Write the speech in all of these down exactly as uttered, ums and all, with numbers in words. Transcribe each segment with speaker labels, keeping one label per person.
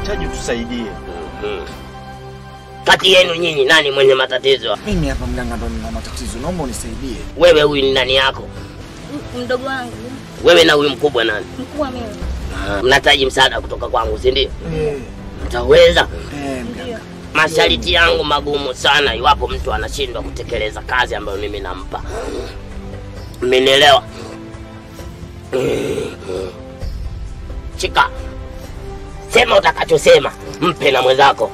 Speaker 1: tunahitaji tusaidie.
Speaker 2: Mhm. Kati yenu nyinyi nani mwenye matatizo?
Speaker 1: Mimi hapa mganga ndo nina matatizo. Naomba unisaidie.
Speaker 2: Wewe huyu ni nani yako?
Speaker 3: Mdogo wangu.
Speaker 2: Wewe na huyu mkubwa nani?
Speaker 3: Mkubwa mimi.
Speaker 2: Ah, mnahitaji msaada kutoka kwangu, si ndio?
Speaker 1: Eh.
Speaker 2: Mtaweza?
Speaker 1: Eh, mganga.
Speaker 2: Masharti yangu magumu sana iwapo mtu anashindwa kutekeleza kazi ambayo mimi nampa. Mmenielewa? Chika. Sema utakachosema, mpe na mwenzako.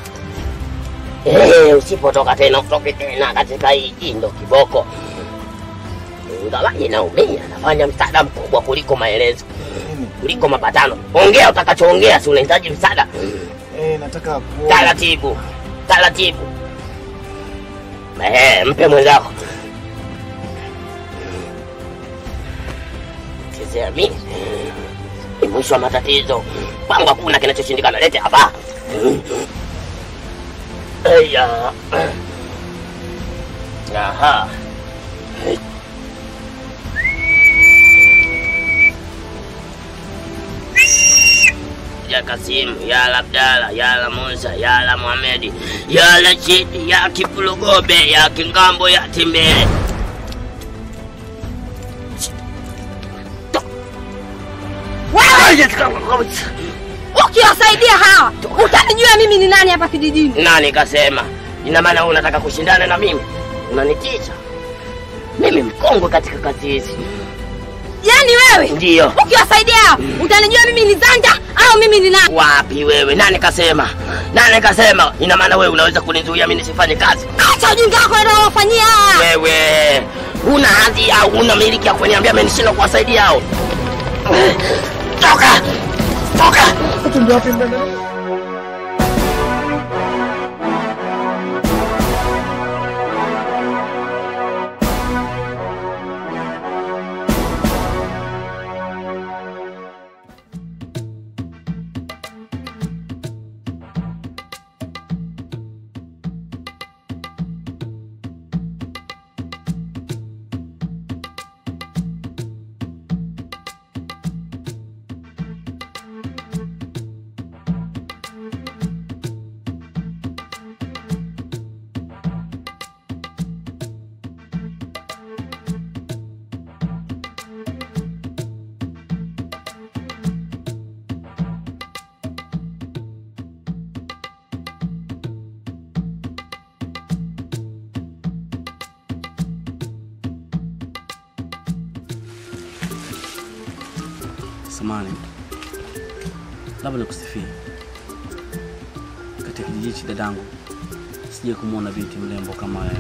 Speaker 2: Eh, usipotoka tena utoke tena katika hii ndo kiboko. Ingawaje naumia, nafanya msaada mkubwa kuliko maelezo. Kuliko mapatano. Ongea utakachoongea, si unahitaji msaada.
Speaker 1: Eh, nataka kuona.
Speaker 2: Taratibu. Taratibu. Eh, mpe mwenzako. Chezea mimi. Ni mwisho wa matatizo. Kwangu hakuna kinachoshindikana. Lete hapa. Aya. Aha. Ya Kasim, ya Abdalla, ya Musa, ya Muhammad, ya Rashid, ya Kipulogobe, ya Kingambo, ya Timbele.
Speaker 3: Wewe! Ukiwasaidia hawa, utanijua mimi ni nani hapa kijijini.
Speaker 2: Nani kasema? Ina maana wewe unataka kushindana na mimi? Unanitisha? Mimi mkongwe katika kazi hizi.
Speaker 3: Yaani wewe?
Speaker 2: Ndio.
Speaker 3: Ukiwasaidia hawa, utanijua mimi ni Zanja au mimi ni nani?
Speaker 2: Wapi wewe? Nani kasema? Nani kasema? Ina maana wewe unaweza kunizuia mimi nisifanye kazi?
Speaker 3: Acha ujinga wako unaofanyia.
Speaker 2: Wewe una hadhi au una miliki ya kuniambia mimi nishinda kuwasaidia hao? Toka! Toka!
Speaker 1: Ndio wapi mganga?
Speaker 4: Samani, labda nikusifie. Katika kijiji cha dadangu sije kumuona binti mrembo kama wewe.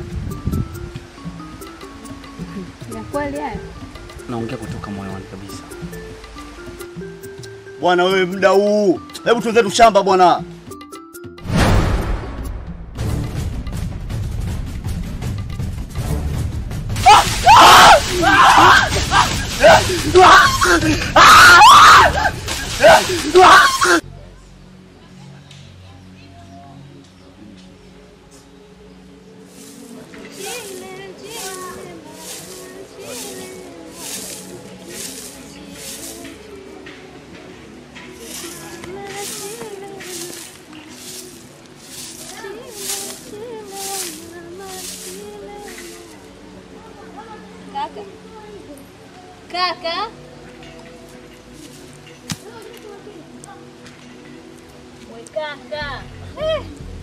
Speaker 3: Ni kweli hayo?
Speaker 4: Naongea kutoka moyoni kabisa.
Speaker 5: Bwana wewe muda huu, hebu tuanze tushamba bwana.
Speaker 3: Kaka. Kaka. Wewe kaka. Eh.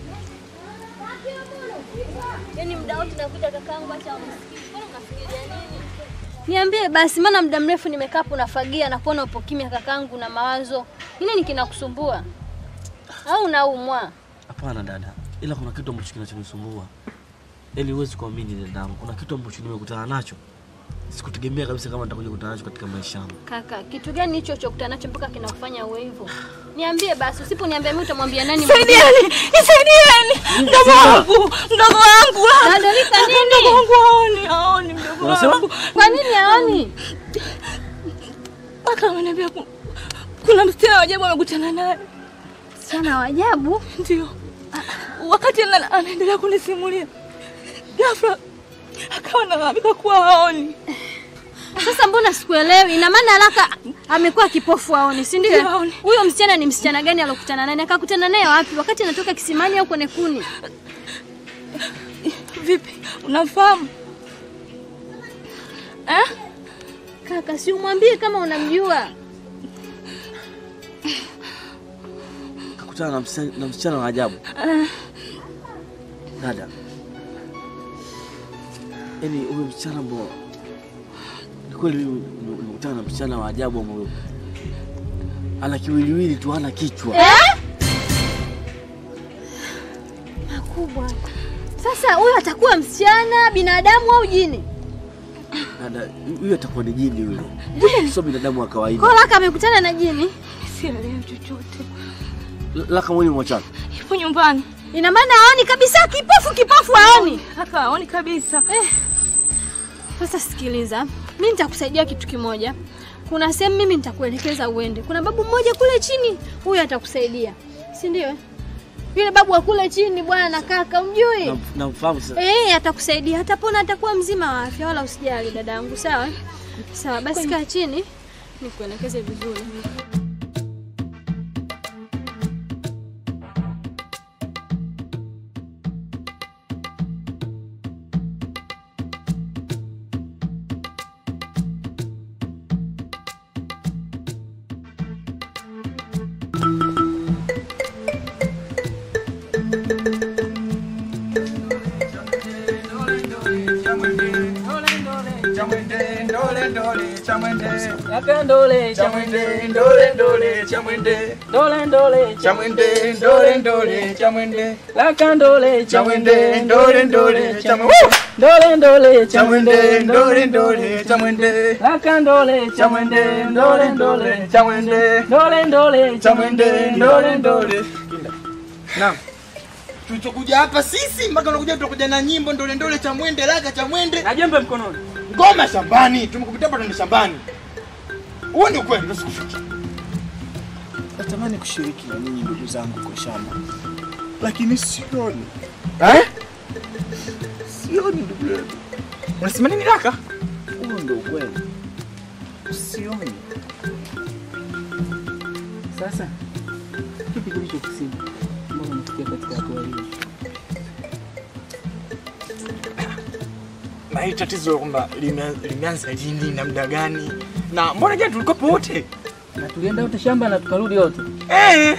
Speaker 3: Yaani muda wote nakuita kakaangu acha umsikie. Mbona unafikiria nini? Niambie basi, maana muda mrefu nimekaa hapo nafagia na kuona upo kimya kakaangu na mawazo. Nini kinakusumbua? Au unaumwa?
Speaker 4: Hapana dada, ila kuna kitu ambacho kinachonisumbua. Eli huwezi kuamini dadangu, kuna kitu ambacho nimekutana nacho. Sikutegemea kabisa kama nitakuja kukutana nacho katika maisha yangu.
Speaker 3: Kaka, kitu gani hicho chokutana nacho mpaka kinakufanya uwe hivyo? Niambie basi, usiponiambia mimi utamwambia nani?
Speaker 6: Saidieni, nisaidieni. Mdogo wangu, mdogo wangu.
Speaker 3: Dada Lita nini?
Speaker 6: Mdogo wangu haoni, haoni mdogo wangu.
Speaker 3: Kwa nini haoni?
Speaker 6: Aka ameniambia kuna msichana wa ajabu amekutana naye.
Speaker 3: Msichana wa ajabu?
Speaker 6: Ndio. Wakati anaendelea kunisimulia, ghafla akawa analalamika kuwa haoni.
Speaker 3: Sasa mbona sikuelewi? Ina maana Alaka amekuwa kipofu aone, si ndio? Huyo msichana ni msichana gani alokutana naye? Akakutana naye wapi? Wakati anatoka kisimani au kwenye kuni?
Speaker 6: Vipi? Unafahamu? Eh?
Speaker 3: Kaka, si umwambie kama unamjua.
Speaker 4: Kakutana na msichana na msichana wa ajabu.
Speaker 6: Uh.
Speaker 4: Dada. Yaani huyo msichana mbona ni kweli nimekutana na msichana wa ajabu ambaye ana kiwiliwili tu, hana kichwa.
Speaker 3: Eh? Makubwa. Sasa huyo atakuwa msichana, binadamu au jini?
Speaker 4: Dada, huyo atakuwa ni jini yule. Sio binadamu wa kawaida.
Speaker 3: Kwa Laka amekutana na jini?
Speaker 6: Sielewi chochote.
Speaker 4: Laka mwili mwachana.
Speaker 6: Yupo nyumbani.
Speaker 3: Ina maana haoni kabisa, kipofu kipofu haoni.
Speaker 6: Haka haoni kabisa.
Speaker 3: Eh. Sasa sikiliza, mimi nitakusaidia kitu kimoja. Kuna sehemu mimi nitakuelekeza uende. Kuna babu mmoja kule chini, huyo atakusaidia. Si ndio? Yule babu wa kule chini bwana na kaka, umjui?
Speaker 4: Namfahamu sasa.
Speaker 3: Eh, atakusaidia. Atapona, atakuwa mzima wa afya, wala usijali dadangu, sawa? Sawa, basi kaa chini nikuelekeze vizuri.
Speaker 7: Akandole chamwende ndole ndole chamwende ndole ndole chamwende ndole ndole chamwende lakandole chamwende ndole ndole chamwende ndole ndole chamwende ndole ndole chamwende lakandole chamwende ndole ndole chamwende ndole ndole chamwende ndole ndole. Naam. Tulichokuja hapa sisi mpaka unakuja tutakuja na nyimbo ndole ndole chamwende laka chamwende na jembe mkononi. Ngoma shambani, tumekupita hapa twende shambani. Huo ndio kweli ndio sikufikia.
Speaker 1: Natamani kushiriki na ninyi ndugu zangu kwa shamba. Lakini sioni.
Speaker 7: Eh?
Speaker 1: Sioni ndugu yangu.
Speaker 7: Unasema nini laka?
Speaker 1: Huo ndio kweli. Sioni.
Speaker 7: Sasa kipi kilicho kusema? Mbona unatokea katika hatua hii? Na hii tatizo kwamba limeanza lini na muda gani? Na mbona jana tulikuwa wote?
Speaker 8: Na tulienda wote shamba na tukarudi wote.
Speaker 7: Eh.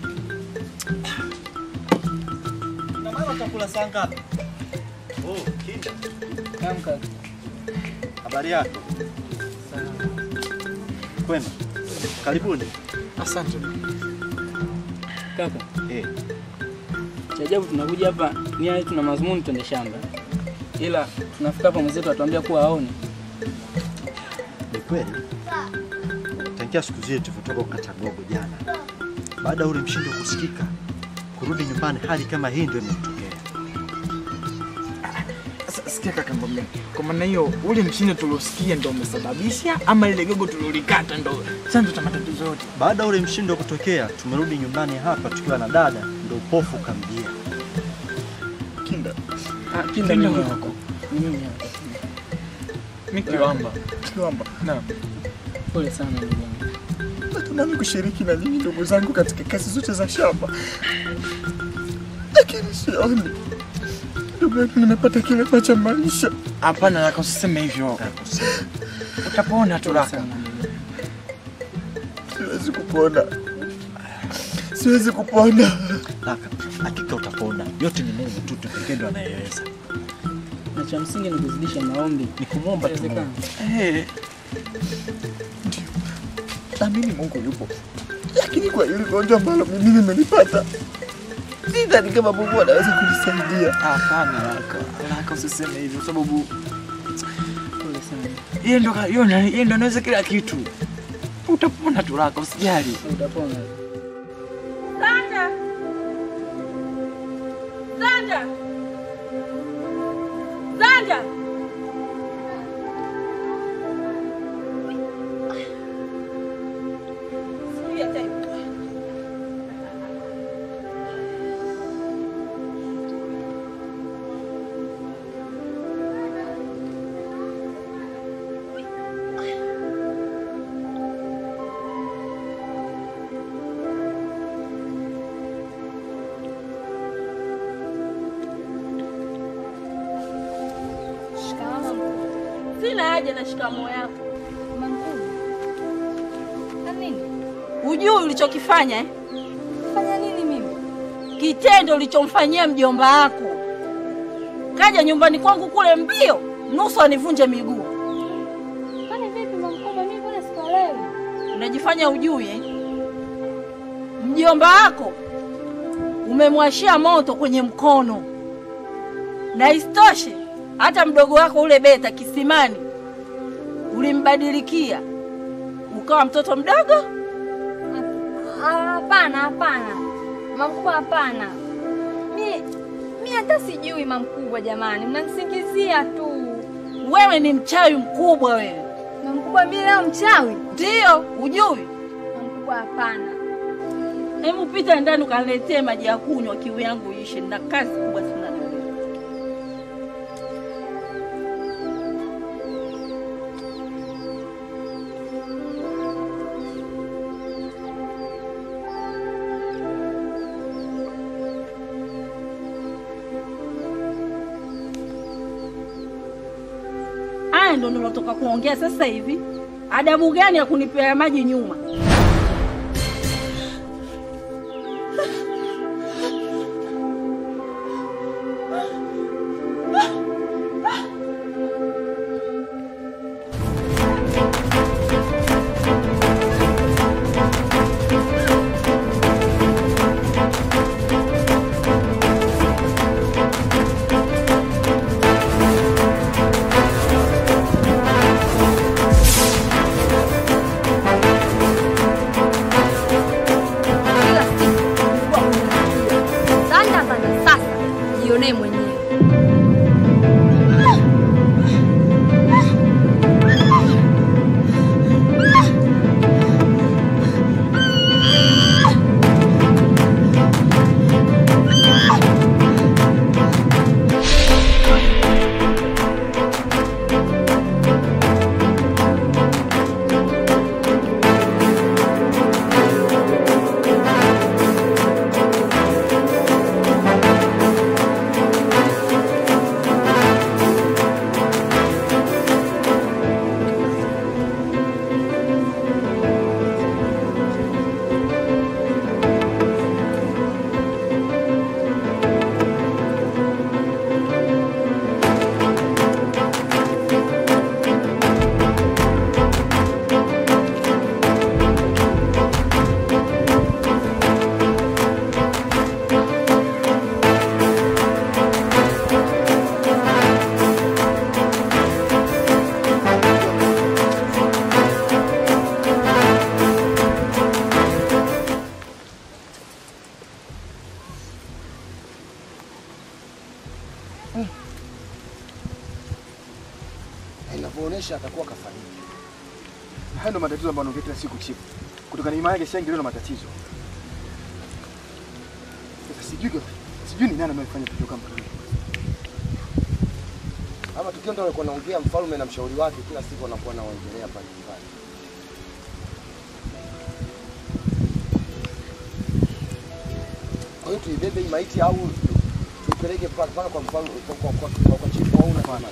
Speaker 5: Na mama chakula saa ngapi? Oh, kinda.
Speaker 8: Kamka.
Speaker 5: Habari yako? Kwema. Karibuni.
Speaker 7: Asante.
Speaker 8: Kaka.
Speaker 5: Eh.
Speaker 8: Cha ajabu tunakuja hapa nia yetu na mazumuni twende shamba. Ila tunafika hapa mwenzetu atuambia kuwa haoni.
Speaker 5: Ni kweli? Tangia siku zetu kutoka ukata gogo jana. Baada ule mshindo kusikika, kurudi nyumbani hali kama hii ndio imetokea.
Speaker 7: Sikia kaka ngombe. Kwa maana hiyo ule mshindo tuliosikia ndio umesababisha ama ile gogo tulolikata ndio chanzo cha matatizo yote?
Speaker 5: Baada ule mshindo kutokea, tumerudi nyumbani hapa tukiwa na dada, ndio upofu kamjia.
Speaker 7: Kinda.
Speaker 8: Ah, kinda mimi wako. Mimi hapa.
Speaker 7: Mimi kiwamba. Kiwamba. Naam.
Speaker 8: Pole sana ndugu yangu.
Speaker 1: Natamani kushiriki na ninyi ndugu zangu katika kazi zote za shamba. Lakini sioni. Ndugu yangu nimepata kilema cha maisha.
Speaker 7: Hapana laka usiseme hivyo. Utapona tu laka.
Speaker 1: Siwezi kupona. Siwezi kupona.
Speaker 5: Laka, hakika utapona. Yote ni Mungu tu pekee ndo anayeweza.
Speaker 8: Na cha msingi ni kuzidisha maombi.
Speaker 5: Ni kumwomba tu.
Speaker 7: Eh.
Speaker 1: Ndio. Naamini Mungu yupo. Lakini kwa hili gonjwa ambalo mimi nimelipata, sidhani kama Mungu anaweza kunisaidia.
Speaker 7: Hapana laka. Laka usiseme hivyo sababu
Speaker 8: Pole sana.
Speaker 7: yeye ndo yeye ndo anaweza kila kitu. Utapona tu laka usijali.
Speaker 8: Utapona.
Speaker 6: Zanja! Zanja! Zanja! Suya tena. kaja na shikamoo yako.
Speaker 3: Mamkuu. Nini?
Speaker 6: Hujui ulichokifanya eh?
Speaker 3: Fanya nini mimi?
Speaker 6: Kitendo ulichomfanyia mjomba wako. Kaja nyumbani kwangu kule mbio, nusu anivunje miguu.
Speaker 3: Kwani vipi mamkuu? Mimi mbona sikuelewi?
Speaker 6: Unajifanya hujui eh? Mjomba wako umemwashia moto kwenye mkono. Na isitoshe hata mdogo wako ule Beta kisimani ulimbadilikia ukawa mtoto mdogo.
Speaker 3: Hapana, hapana. Mamkubwa hapana. Mimi mimi hata sijui mamkubwa jamani. Mnanisingizia tu.
Speaker 6: Wewe ni mchawi mkubwa wewe.
Speaker 3: Mamkubwa mimi leo mchawi?
Speaker 6: Ndio, hujui?
Speaker 3: Mamkubwa hapana.
Speaker 6: Hebu pita ndani ukaniletee maji ya kunywa, kiu yangu ishe, na kazi kubwa sana leo. Haya ndio nilotoka kuongea sasa hivi. Adabu gani ya kunipea maji nyuma?
Speaker 1: Inavyoonyesha atakuwa kafariki. Hayo ndo matatizo ambayo anaongea siku chifu. Kutoka na imani yake shangi leo na matatizo. Sasa sijui sijui ni nani anayefanya kitu kama hicho.
Speaker 9: Ama tukio ndio alikuwa anaongea mfalme na mshauri wake kila siku anakuwa anaongelea pale nyumbani. Kwa hiyo tuibebe hii maiti au tupeleke paka kwa mfalme kwa kwa kwa, kwa chifu au unafanya?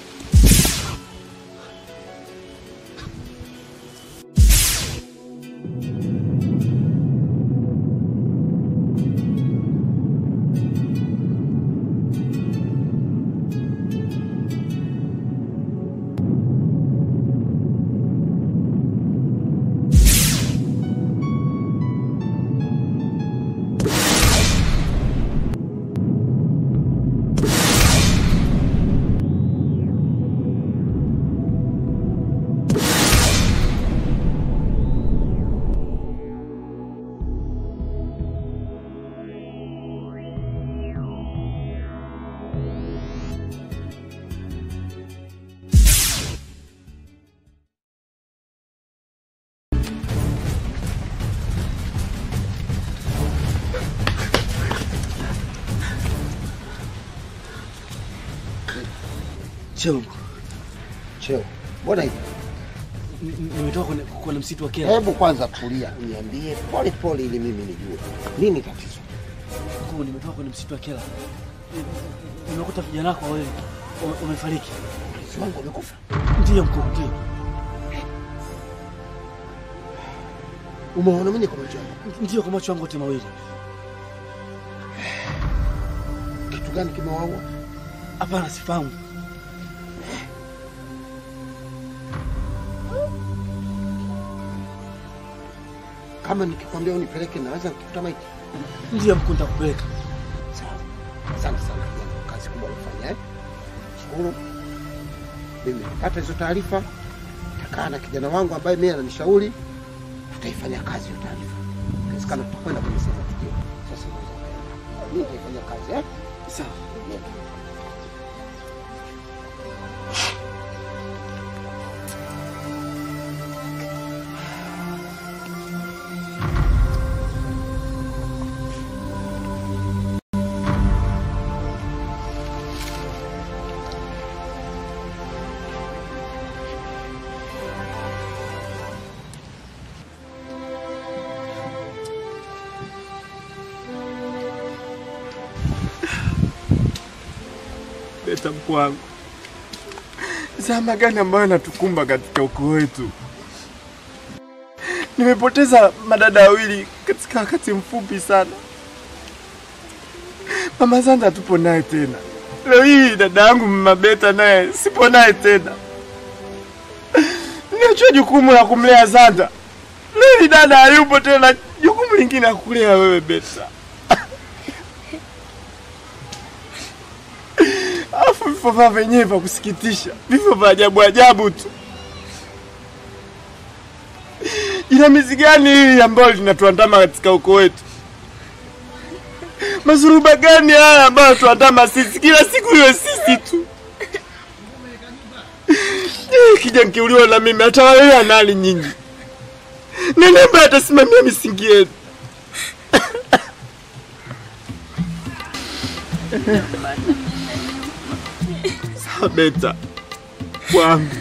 Speaker 1: Cheo.
Speaker 9: Cheo. Mbona hivi?
Speaker 1: Nimetoka kwenye kwenye msitu wa Kela.
Speaker 9: Hebu kwanza tulia, uniambie pole pole ili mimi nijue. Nini tatizo?
Speaker 1: Mkuu, nimetoka kwenye msitu wa Kela. Nimekuta vijana wako wewe umefariki.
Speaker 9: Si wangu amekufa?
Speaker 4: Ndiyo mkuu, ndiyo.
Speaker 9: Umeona mimi kwa macho yangu?
Speaker 4: Ndiyo, kwa macho yangu yote mawili.
Speaker 9: Kitu gani kimewaua?
Speaker 4: Hapana, sifahamu.
Speaker 9: Kama nikikwambia unipeleke naweza nikikuta maiti?
Speaker 4: Ndiyo mkuu, nitakupeleka.
Speaker 9: Sawa. Asante sana kwa kazi kubwa unafanya eh. Shukuru. Mimi napata hizo taarifa. Nitakaa na kijana wangu ambaye mimi ananishauri tutaifanya kazi hiyo taarifa. Inawezekana tutakwenda kwenye sasa tukio. Sasa mimi nitaifanya kazi eh.
Speaker 4: Sawa.
Speaker 1: Beta mkuu wangu, zama gani ambayo natukumba katika ukoo wetu? Nimepoteza madada wawili katika wakati mfupi sana. Mama Zanda tupo naye tena. Leo hii dada yangu Mama Beta naye sipo naye tena. Niachua jukumu la kumlea Zanda. Leo dada hayupo tena, jukumu lingine la kulea wewe Beta. Afu vifo vya venyewe vya kusikitisha, vifo vya ajabu ajabu tu. Ina mizi gani hii ambayo linatuandama katika ukoo wetu? Mazuruba gani haya ambayo tuandama sisi kila siku iwe sisi tu? Kija nikiuliwa na mimi atawalea nani nyinyi? Nani ambaye atasimamia misingi yetu? Beta wangu,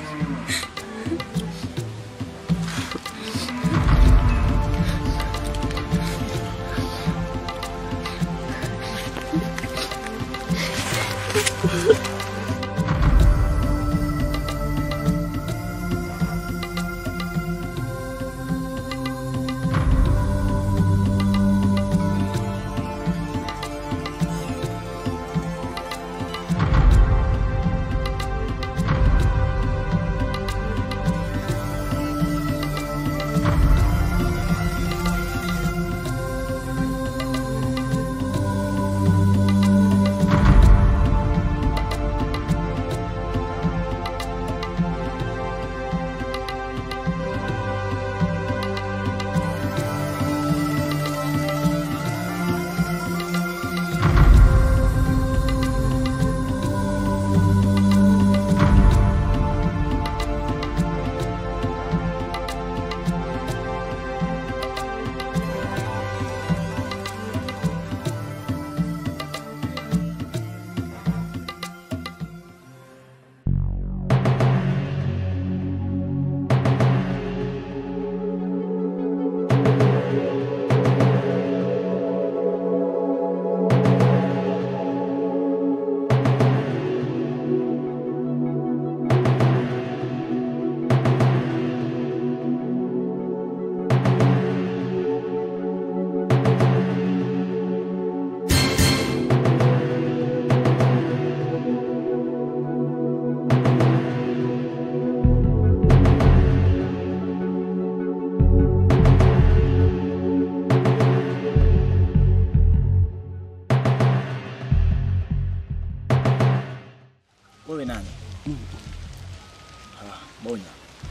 Speaker 7: Wewe nani? Ah, Bonya.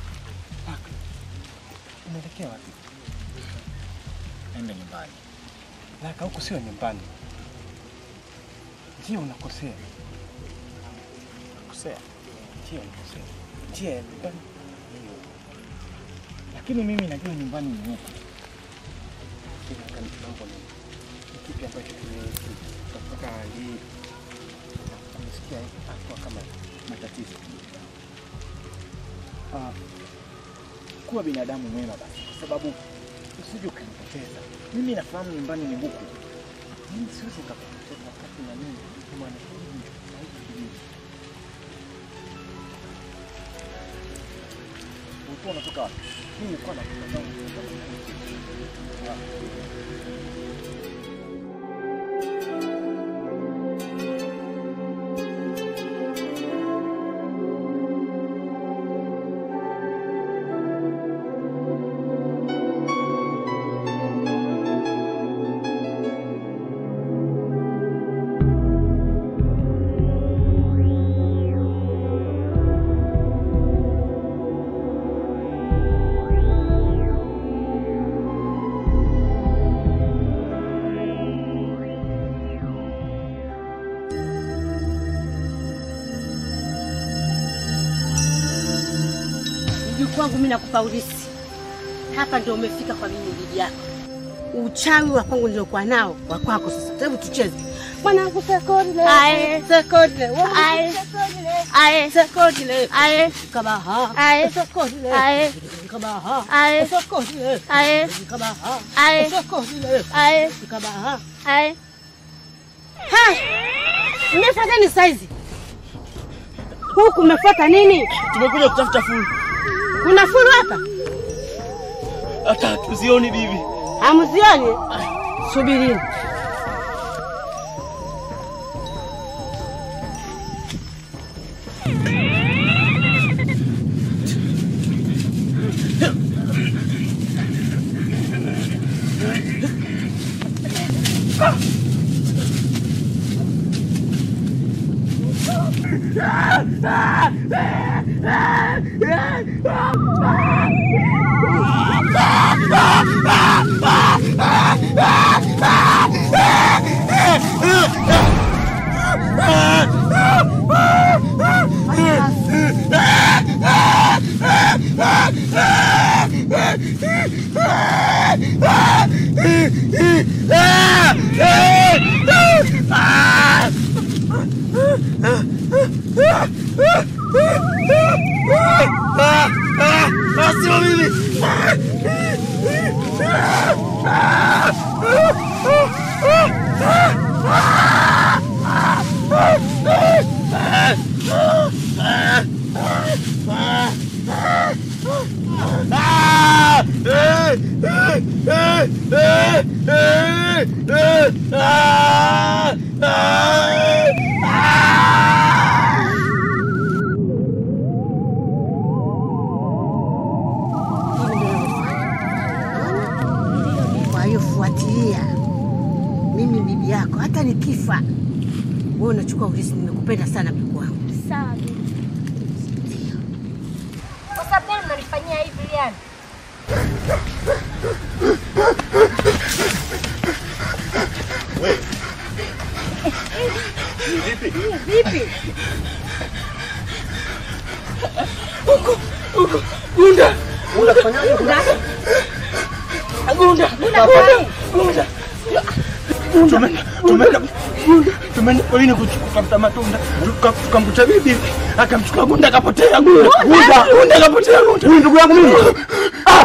Speaker 10: Unaelekea wapi?
Speaker 7: Enda nyumbani.
Speaker 10: Laka, huko sio nyumbani. Ndio unakosea.
Speaker 7: Unakosea?
Speaker 10: Ndio unakosea. Ndio nyumbani. Lakini mimi najua nyumbani ni huko. Kila kani mambo ni kipi ambacho tunataka hii kusikia hapo kama matatizo. Ah, kuwa binadamu mwema basi, kwa sababu usije ukanipoteza. Mimi nafahamu nyumbani ni huko. Mimi siwezi nikapoteza wakati na mimi kama na ulikuwa unatoka wapi? Mimi nilikuwa nakutazama.
Speaker 6: Kwangu mimi nakupa ulisi. Hapa ndio umefika kwa mimi bibi yako. Uchawi wa kwangu ndio kwa nao, wa kwako sasa. Hebu tucheze. Mwanangu sekodile. Ae, sekodile. Ae. Ae, sekodile. Ae, kabaha. Ae, sekodile. Ae, kabaha. Ae, sekodile. Ae, kabaha. Ae, sekodile. Ae, kabaha. Ae. Ha! Umefuata ni saizi? Huku umefuata nini?
Speaker 4: Tumekuja kutafuta fulu.
Speaker 6: Kuna fulu hapa?
Speaker 4: Hata tuzioni bibi.
Speaker 6: Hamzioni? Subirini. Fuatilia. Mimi bibi yako hata nikifa wewe unachukua ulisi. Nimekupenda sana bibi wangu.
Speaker 3: Sawa. Kwa sababu mnanifanyia hivi yani?
Speaker 5: Wewe. Vipi?
Speaker 6: Vipi?
Speaker 7: Huko, huko. Gunda.
Speaker 5: Gunda fanyaje?
Speaker 7: Gunda. Gunda. Gunda. Tumeenda, tumeenda, tumeenda porini kutafuta matunda, tukamkuta bibi, akamchukua Gunda, akapotea Gunda. Gunda, Gunda akapotea Gunda.
Speaker 5: Huyu ndugu yangu mimi. Ah!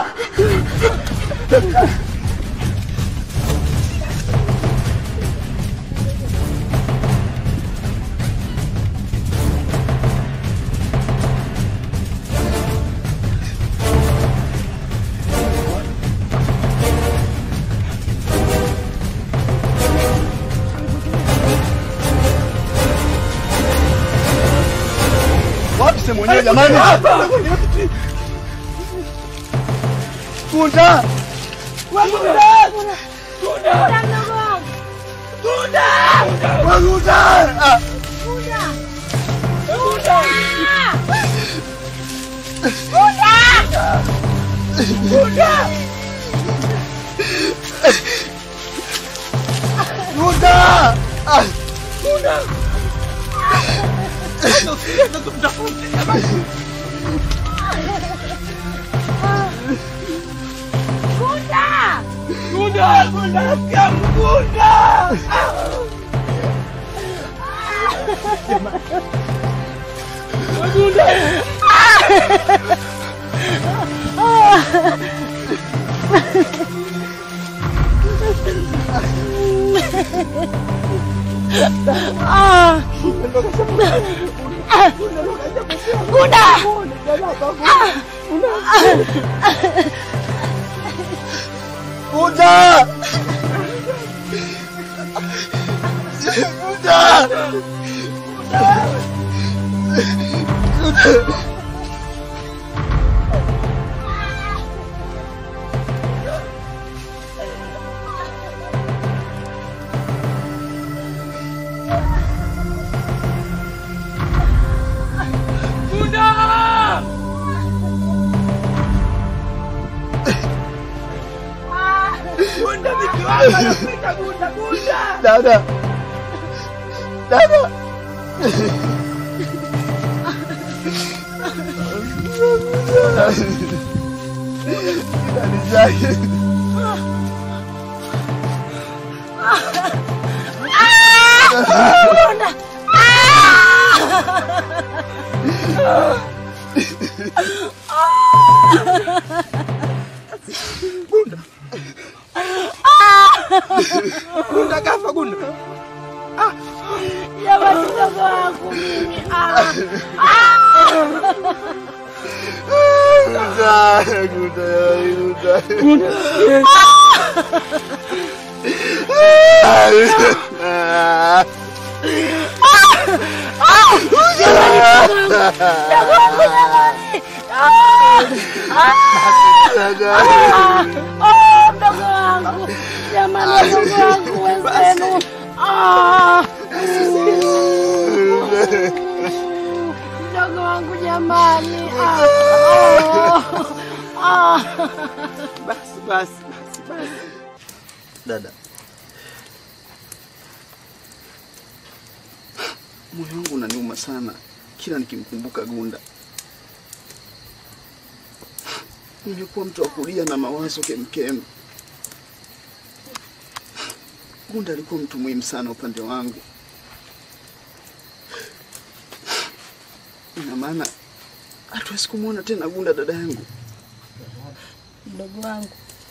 Speaker 5: Wapi mwenyewe jamani? Gunda!
Speaker 7: Gunda! Gunda! Gunda!
Speaker 5: Gunda! Gunda!
Speaker 7: Gunda!
Speaker 5: Gunda!
Speaker 7: Gunda! Ndio tumtafute jamani.
Speaker 6: Gunda!
Speaker 7: Gunda! Gunda! Gunda! Gunda!
Speaker 6: Ah! Gunda! Ah!
Speaker 1: Gunda! Gunda! Gunda! Dada. Dada. Gunda. Gunda kafa Gunda. Ah.
Speaker 6: Ya watoto wangu mimi. Ah.
Speaker 1: Gunda, Gunda, Gunda.
Speaker 6: Gunda.
Speaker 1: Ah.
Speaker 6: Mdogo wangu jamani, mdogo wangu wenzenu. Mdogo wangu jamani.
Speaker 1: Basi basi basi. Dada, moyo wangu unaniuma sana kila nikimkumbuka Gunda. Nilikuwa mtu wa kulia na mawazo kemkem. Gunda alikuwa mtu muhimu sana upande wangu. Ina maana hatuwezi kumuona tena Gunda, dada yangu.
Speaker 6: Mdogo wangu,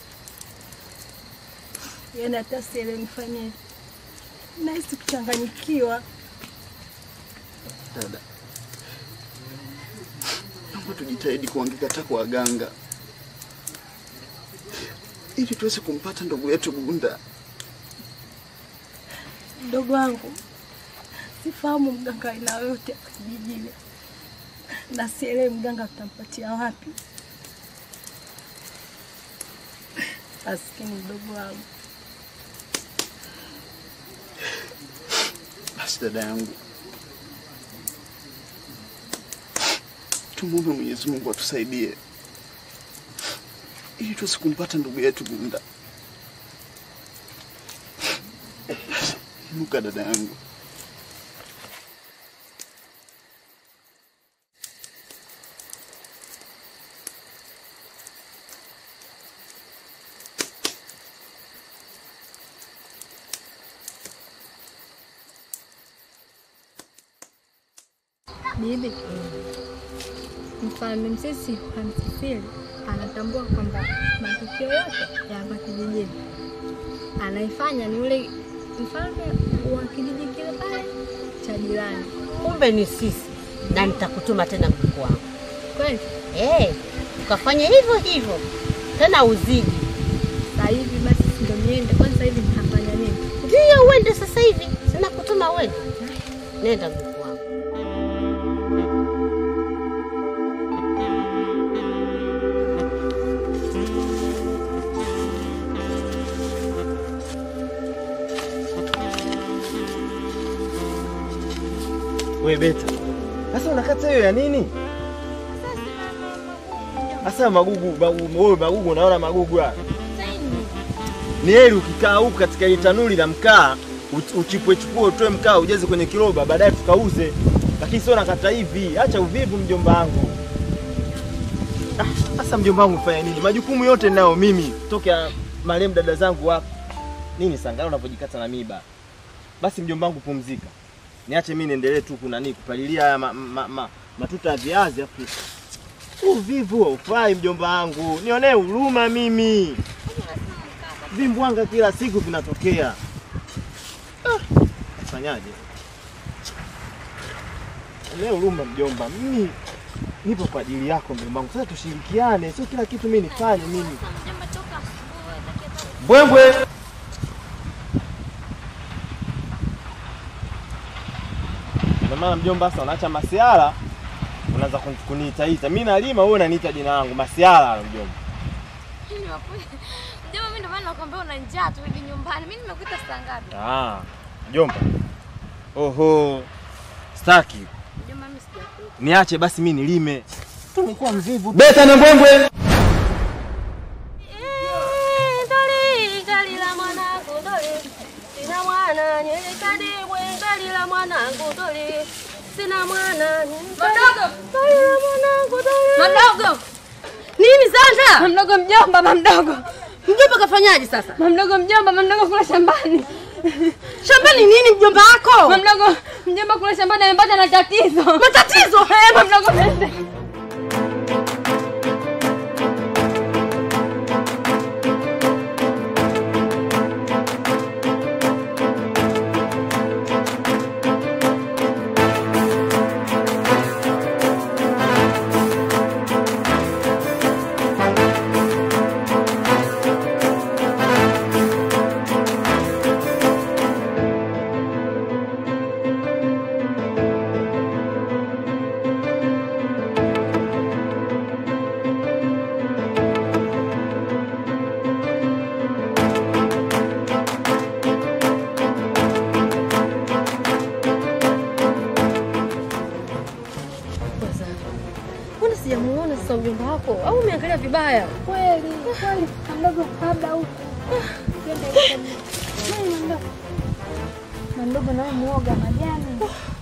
Speaker 6: yana hata siele nifanye nahisi kuchanganyikiwa.
Speaker 1: Dada, naomba tujitahidi kuangika hata kwa waganga ili tuweze kumpata ndugu yetu Gunda.
Speaker 6: Mdogo wangu, sifahamu mganga aina yote kijijini, na sielewi mganga tutampatia wapi. Maskini mdogo wangu.
Speaker 1: Basi dada yangu, tumuombe Mwenyezi Mungu atusaidie ili tuweze kumpata ndugu yetu Gunda. Inuka dada yangu.
Speaker 3: Bibi, Mfalme Msisi Hamsisili anatambua kwamba matukio yote ya hapa kijijini anaifanya ni ule mfalme wa kijiji kile pale cha jirani.
Speaker 6: Kumbe ni sisi, na nitakutuma tena mkuu wangu.
Speaker 3: Kweli?
Speaker 6: Eh, ukafanya hivyo hivyo. Tena uzidi.
Speaker 3: Sasa hivi basi ndio niende. Kwanza hivi nitafanya nini?
Speaker 6: Ndio uende sasa hivi. Sina kutuma uende. Nenda mkuu wangu.
Speaker 5: Wewe Beta, sasa unakata hiyo ya nini? Sasa magugu, magugu, wewe magugu, unaona magugu haya? Ni heri ukikaa huko katika ile tanuri la mkaa, uchipwe chukue utoe mkaa ujeze kwenye kiroba baadaye tukauze. Lakini sio nakata hivi, acha uvivu mjomba wangu. Ah, sasa mjomba wangu fanya nini? Majukumu yote nao mimi, tokea marehemu dada zangu hapa. Nini sangalo unapojikata na miba? Basi mjomba wangu pumzika. Niache mimi niendelee tu kuna nini kupalilia haya ma, ma, ma, matuta ya viazi afu. Uvivu ufai mjomba wangu. Nionee huruma mimi. Vimbwanga kila siku vinatokea. Ah, fanyaje? Nionee huruma mjomba. Mimi Nipo kwa ajili yako mjomba wangu. Sasa tushirikiane, sio kila kitu mimi nifanye mimi. Mbwembwe. Ndio maana mjomba sasa unaacha masiala, unaanza kuniita-ita. Mimi nalima wewe unaniita jina langu, masiala mjomba.
Speaker 3: Mjomba mimi ndio maana nakwambia una njaa turudi nyumbani. Mimi nimekuita saa ngapi?
Speaker 5: Ah, mjomba. Oho. Staki.
Speaker 3: Mjomba mimi sijakuita.
Speaker 5: Niache basi mimi nilime.
Speaker 9: Tumekuwa mvivu.
Speaker 5: Beta na mbwembwe.
Speaker 6: Sina mwana. Madogo. Madogo. Nini sasa?
Speaker 3: Mdogo mjomba, mdogo.
Speaker 6: Mjomba kafanyaje sasa?
Speaker 3: Mdogo mjomba, mdogo kula shambani.
Speaker 6: Shambani nini mjomba wako?
Speaker 3: Mdogo mjomba kula shambani amepata na tatizo.
Speaker 6: Matatizo?
Speaker 3: Eh, mdogo pende.
Speaker 6: Mbona sijamuona sasa mjomba wako? Au umeangalia vibaya?
Speaker 3: Kweli, kweli. Mdogo kabla huko. Twende huko. Nani mdogo? Mdogo na muoga majani.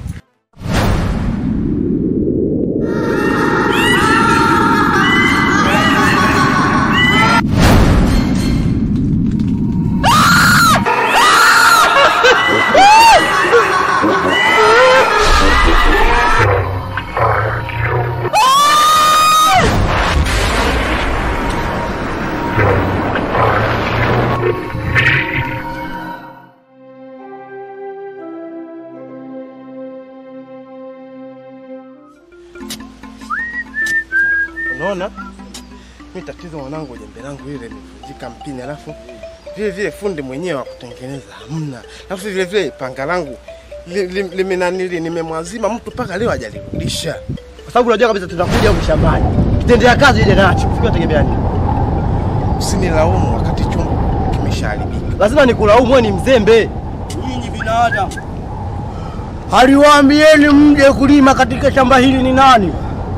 Speaker 9: Unaona? Mimi tatizo mwanangu jembe langu ile limevunjika mpini, alafu vile vile fundi mwenyewe wa kutengeneza hamna. Alafu vile vile panga langu limenanili nimemwazima mtu paka leo hajalirudisha.
Speaker 11: Kwa sababu unajua kabisa tunakuja huko shambani. Kitendea kazi ile nacho. Usikiwa tegemea nini?
Speaker 9: Usinilaumu wakati chombo kimeshaharibika.
Speaker 11: Lazima nikulaumu, wewe ni mzembe.
Speaker 10: Nyinyi binadamu.
Speaker 11: Aliwaambieni mje kulima katika shamba hili ni nani?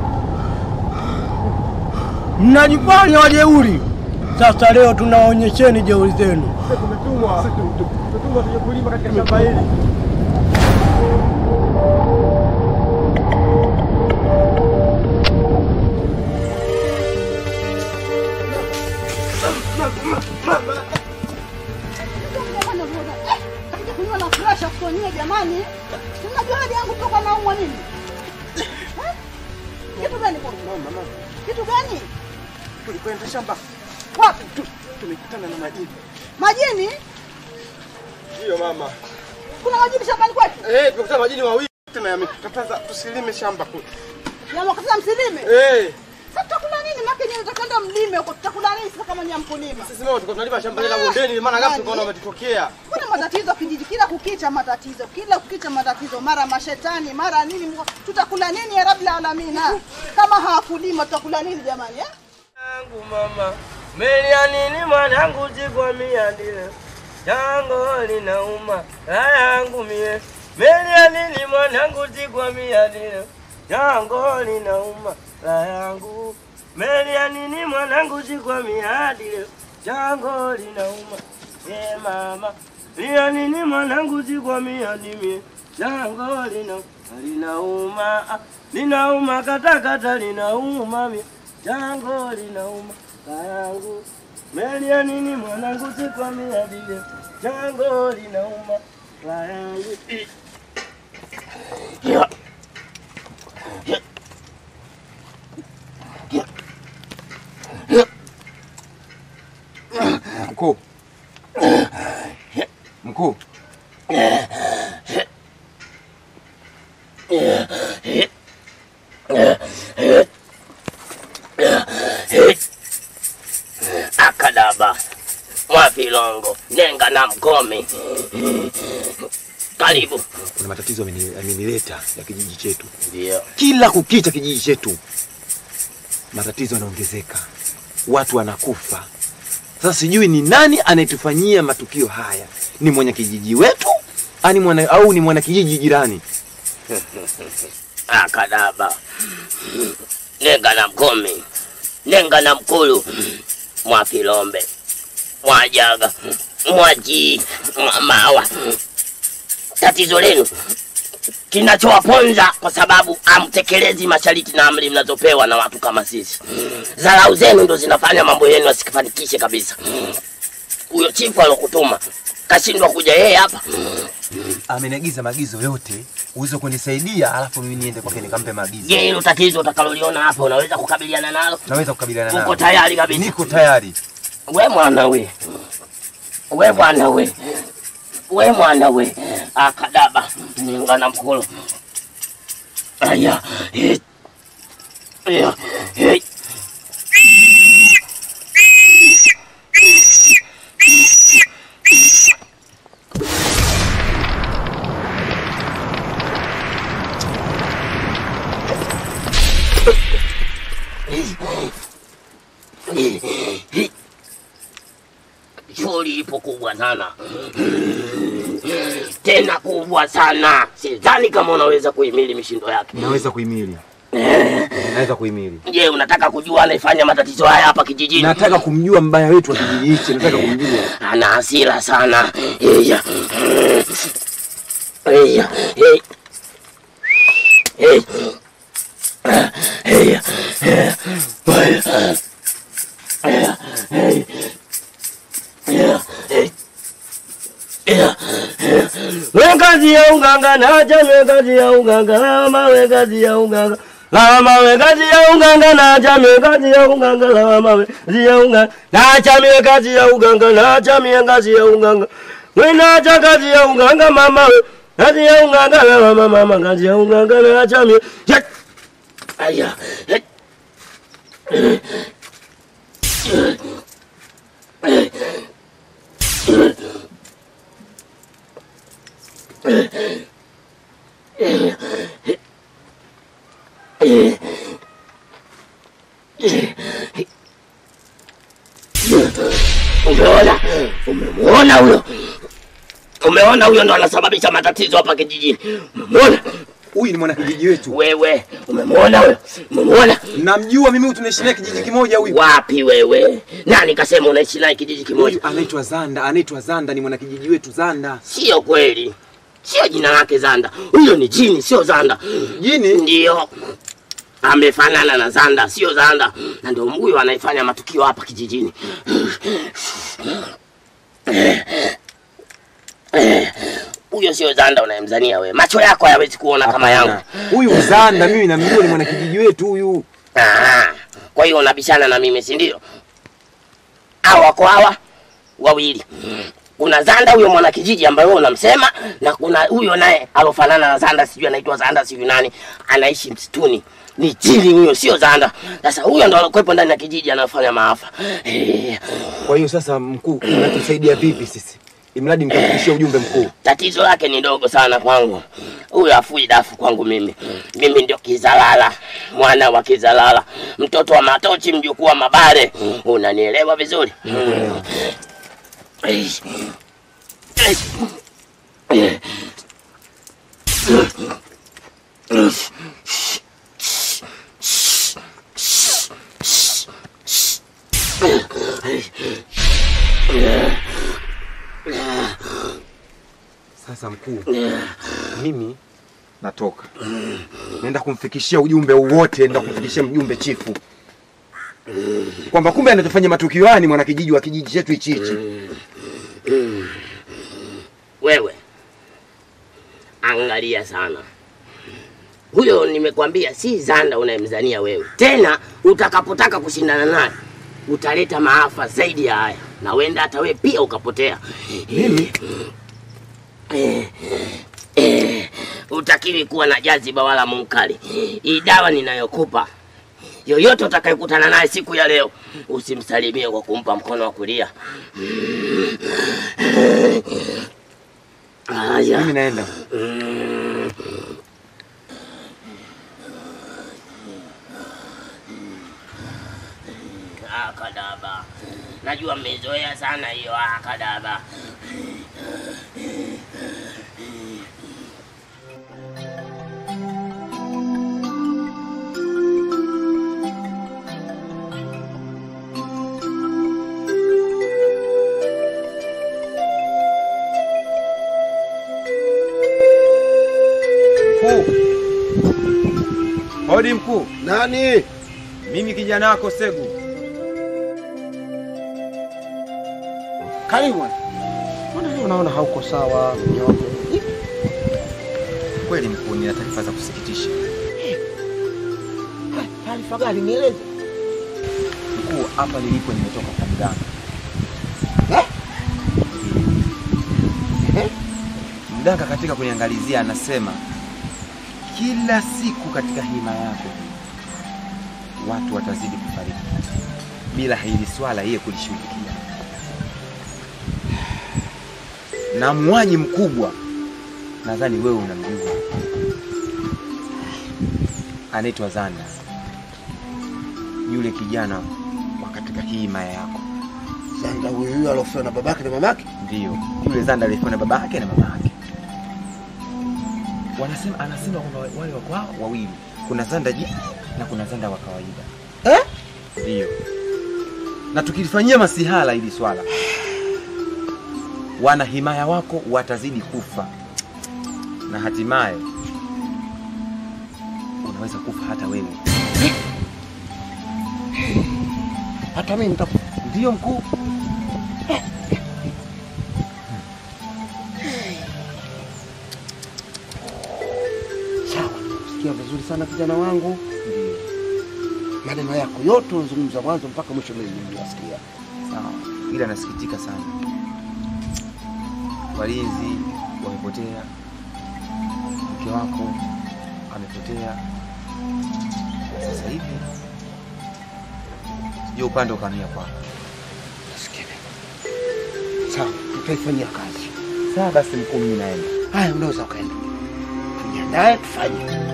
Speaker 11: Mnajifanya wajeuri. Sasa leo tunaonyesheni jeuri zenu.
Speaker 5: Tumetumwa. Tumetumwa tuje kulima katika shamba hili.
Speaker 6: Jamani, unajua hadi yangu toka naumwa nini? Kitu gani kwa mama? Kitu gani?
Speaker 9: Tulikwenda shamba.
Speaker 6: Wapi?
Speaker 9: Tumekutana na majini.
Speaker 6: Majini?
Speaker 9: Ndio mama.
Speaker 6: Kuna majini shambani kwetu?
Speaker 9: Eh, tumekutana majini wawili tena yamekataza tusilime shamba kule.
Speaker 6: Yamekataza msilime?
Speaker 9: Eh.
Speaker 6: Sasa tutakula nini? Maki nini tutakenda mlime huko tutakula nini sasa kama ni mkulima?
Speaker 9: Sisi leo tuko tunalima shamba la bondeni maana gapi tukaona umetokea.
Speaker 6: Kuna matatizo kijiji kila kukicha matatizo. Kila kukicha matatizo mara mashetani mara nini tutakula nini ya Rabbil Alamin? Kama hawakulima tutakula nini jamani eh?
Speaker 2: Yangu mama, melia nini mwanangu jikwamia ndile. Jango linauma, yangu mie. Melia nini mwanangu jikwamia ndile. Jango linauma, la yangu. Melia nini mwanangu jikwamia ndile. Jango linauma, ye mama. Melia nini mwanangu jikwamia ndile. Jango linauma, linauma, linauma kata kata linauma mie. Jango linauma yangu. Melia nini mwanangu sikwamia dile. Jango linauma la yangu.
Speaker 9: Mkuu. Mkuu.
Speaker 2: Yeah. Mwafilongo, Nenga na Mkome. Karibu.
Speaker 12: Kuna matatizo amenileta ya kijiji chetu.
Speaker 2: Ndio.
Speaker 12: Kila kukicha kijiji chetu matatizo yanaongezeka. Watu wanakufa. Sasa sijui ni nani anayetufanyia matukio haya. Ni mwenye kijiji wetu ani mwana, au ni mwana kijiji jirani?
Speaker 2: Ah, Kadaba. Nenga na Mkome, Nenga na Mkulu, Mwafilombe, Mwajaga, Mwaji, Mawa. Tatizo lenu kinachowaponza kwa sababu amtekelezi masharti na amri mnazopewa na watu kama sisi. Dharau zenu ndo zinafanya mambo yenu yasifanikishe kabisa. Huyo chifu alokutuma kashindwa kuja yeye hapa.
Speaker 12: Ameniagiza maagizo yote uweze kunisaidia, alafu mimi niende kwake nikampe maagizo.
Speaker 2: Je, hilo tatizo utakaloliona hapa unaweza kukabiliana nalo?
Speaker 12: Naweza kukabiliana nalo.
Speaker 2: Uko tayari kabisa?
Speaker 12: Niko tayari.
Speaker 2: We mwana we. We mwana we. We mwana we. Ah, Kadaba, Nenga na Mkulu. Aya. Eh. Eh. Eh. Shughuli ipo kubwa sana. Tena kubwa sana. Sidhani kama unaweza kuhimili mishindo yake.
Speaker 12: Naweza kuhimili. Naweza kuhimili.
Speaker 2: Je, unataka kujua anayefanya matatizo haya hapa kijijini?
Speaker 12: Nataka kumjua mbaya wetu wa kijiji hichi, nataka kumjua.
Speaker 2: Ana hasira sana. Eya. Eya. Hey. Hey. Eya. Eya. Hey. Wekazi ya unganga na jamii, wekazi ya unganga lama, wekazi ya unganga lama, wekazi ya unganga na jamii, wekazi ya unganga lama, wekazi ya unganga na jamii, wekazi ya unganga na jamii, wekazi ya unganga wena kazi ya unganga mama, wekazi ya unganga lama mama, wekazi ya unganga na jamii. Aya. Umeona? Umeona huyo? Umeona huyo ndo anasababisha matatizo hapa kijijini. Umeona?
Speaker 12: Huyu ni mwana kijiji wetu.
Speaker 2: Wewe, umemwona huyo? Umemwona?
Speaker 12: Namjua mimi, tunaishi naye kijiji kimoja huyu.
Speaker 2: Wapi wewe? Nani kasema unaishi naye kijiji kimoja?
Speaker 12: Huyu anaitwa Zanda, anaitwa Zanda, ni mwana kijiji wetu Zanda.
Speaker 2: Sio kweli. Sio jina lake Zanda. Huyo ni jini, sio Zanda.
Speaker 12: Jini?
Speaker 2: Ndio. Amefanana na Zanda, sio Zanda. Na ndio huyo anaifanya matukio hapa kijijini. Huyo sio Zanda unayemzania wewe. Macho yako hayawezi kuona kama yangu.
Speaker 12: Huyu Zanda mimi namjua, ni mwana kijiji wetu huyu.
Speaker 2: Ah. Kwa hiyo unabishana na mimi, si ndio? Hawa kwa hawa wawili. Kuna Zanda huyo mwana kijiji ambaye wewe unamsema, na kuna huyo naye alofanana na Zanda, sijui anaitwa Zanda sijui nani, anaishi msituni. Ni jini huyo, sio Zanda. Sasa huyo ndo alikuwepo ndani ya kijiji anafanya maafa. Eh.
Speaker 12: Kwa hiyo sasa mkuu, unatusaidia vipi sisi? Imradi mkafikishie ujumbe mkuu.
Speaker 2: Tatizo lake ni dogo sana kwangu. Huyo afui dafu kwangu mimi. Mimi ndio Kizalala, mwana wa Kizalala, mtoto wa Matochi, mjukuu wa Mabare. Unanielewa vizuri? Mm.
Speaker 12: Sasa mkuu, mimi natoka. Naenda kumfikishia ujumbe wote, naenda kumfikishia mjumbe chifu. Kwamba kumbe anatufanya matukio haya ni mwana kijiji wa kijiji chetu hichi hichi.
Speaker 2: Wewe angalia sana. Huyo nimekwambia si Zanda unayemzania wewe. Tena utakapotaka kushindana naye utaleta maafa zaidi ya haya. Na wenda hata wewe pia ukapotea.
Speaker 12: Mimi
Speaker 2: eh, eh, utakiwi kuwa na jaziba wala munkari. Hii dawa ninayokupa yoyote utakayekutana naye siku ya leo usimsalimie kwa kumpa mkono wa kulia. Haya,
Speaker 12: mimi naenda.
Speaker 2: Akadaba. Najua mmezoea sana hiyo akadaba.
Speaker 12: Hodi mkuu.
Speaker 9: Nani?
Speaker 12: Mimi kijana wako Segu.
Speaker 9: Karibu. Mbona leo unaona hauko sawa mnyonge?
Speaker 12: Kweli mkuu, nina taarifa za kusikitisha.
Speaker 9: Taarifa gani? Nieleze.
Speaker 12: Mkuu, hapa nilipo nimetoka kwa mganga. Mganga katika kuniangalizia anasema kila siku katika hima yako watu watazidi kufariki bila hili swala yeye kulishughulikia. Na muaji mkubwa nadhani wewe unamjua, anaitwa Zanda, yule kijana wa katika hima yako.
Speaker 9: Zanda huyu alofia na babake na mamake?
Speaker 12: Ndio, yule Zanda alifia na babake na mamake. Wanasema anasema kwamba wale wako wawili, kuna Zanda jini na kuna Zanda wa kawaida.
Speaker 9: Eh?
Speaker 12: Ndio. Na tukilifanyia masihala hili swala, wana himaya wako watazidi kufa. Na hatimaye unaweza kufa hata wewe.
Speaker 9: Hata mimi nitakufa.
Speaker 12: Ndio mkuu.
Speaker 9: Sikia vizuri sana kijana wangu.
Speaker 12: Ndio.
Speaker 9: Maneno yako yote unazungumza mwanzo mpaka mwisho mimi nimesikia.
Speaker 12: Sawa. Ila nasikitika sana. Walinzi wamepotea. Mke wako amepotea. Sasa hivi sijui upande ukamia kwako.
Speaker 9: Nasikia. Sawa, tutaifanyia kazi.
Speaker 12: Sawa basi mkuu, mimi naenda.
Speaker 9: Haya, unaweza ukaenda. Tujiandae tufanye.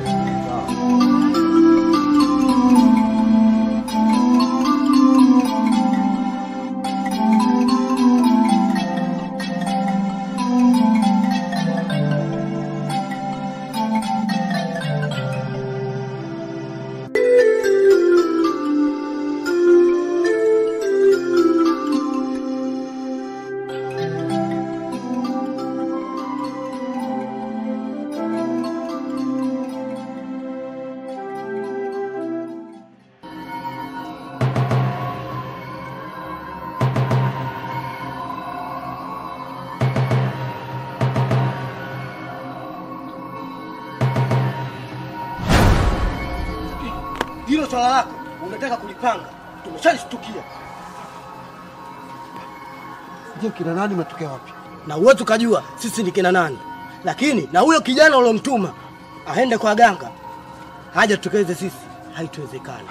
Speaker 11: Hilo swala lako unataka kulipanga, tumeshalishtukia.
Speaker 9: Je, kina nani umetokea wapi?
Speaker 11: Na uwezo kujua sisi ni kina nani. Lakini na huyo kijana ulomtuma aende kwa ganga haja tutokeze sisi, haitowezekana.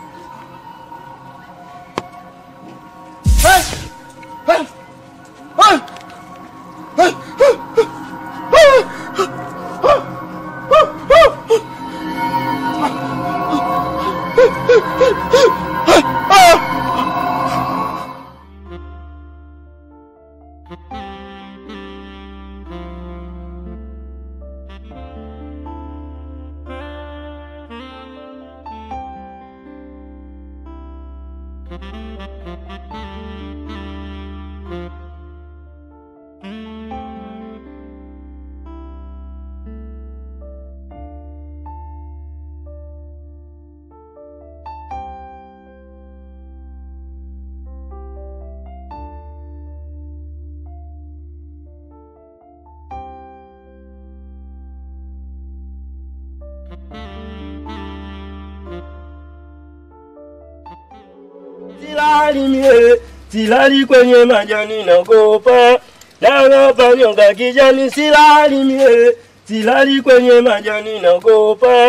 Speaker 11: Hey! Hey! Hey! Hey!
Speaker 13: Silali mie, silali kwenye majani naogopa, naogopa nyonga kijani. Silali mie, silali kwenye majani naogopa,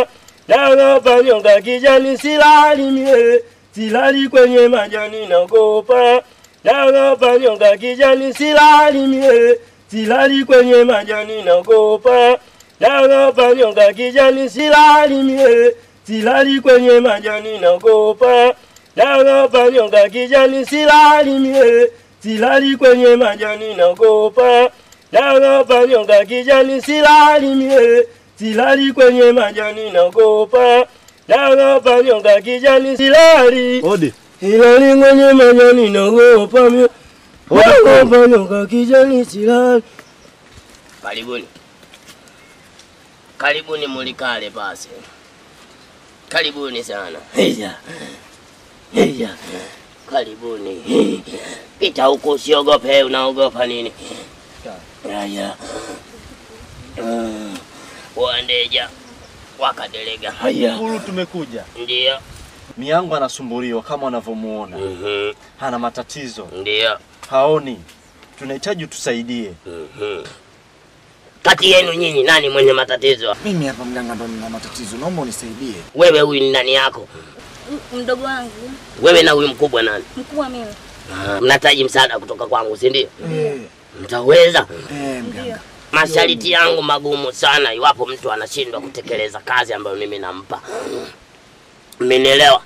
Speaker 13: naogopa nyoka kijani, silali mie, silali kwenye majani naogopa, naogopa nyoka kijani, silali mie, silali kwenye majani naogopa, naogopa nyoka kijani, silali mie, silali kwenye majani naogopa, naogopa nyoka kijani, silali mie, silali kwenye majani naogopa, naogopa nyoka kijani, silali mie, silali kwenye majani naogopa, naogopa nyoka kijani, silali
Speaker 4: Odi.
Speaker 13: silali kwenye majani naogopa mie, naogopa nyoka kijani, silali.
Speaker 2: Karibuni. Karibuni mulikale basi. Karibuni sana. Heya. Heya. Karibuni. Pita huko usiogope, unaogopa nini? Haya. Uh, Wandeja wakadelega. Haya.
Speaker 4: Hulu tumekuja.
Speaker 2: Ndio.
Speaker 4: Miyangu anasumbuliwa kama unavyomuona.
Speaker 2: Mhm.
Speaker 4: Hana matatizo.
Speaker 2: Ndio.
Speaker 4: Haoni. Tunahitaji utusaidie.
Speaker 2: Mhm. Kati yenu nyinyi nani mwenye matatizo?
Speaker 1: Mimi hapa mganga ndo nina matatizo. Naomba unisaidie.
Speaker 2: Wewe huyu ni nani yako?
Speaker 3: Mdogo wangu.
Speaker 2: Wewe na huyu mkubwa nani?
Speaker 3: Mkubwa mimi.
Speaker 2: Ah, mnahitaji msaada kutoka kwangu, si ndio?
Speaker 1: Eh.
Speaker 2: Mtaweza?
Speaker 1: Eh, mganga.
Speaker 2: Masharti yangu magumu sana iwapo mtu anashindwa kutekeleza kazi ambayo mimi nampa. Mmenielewa?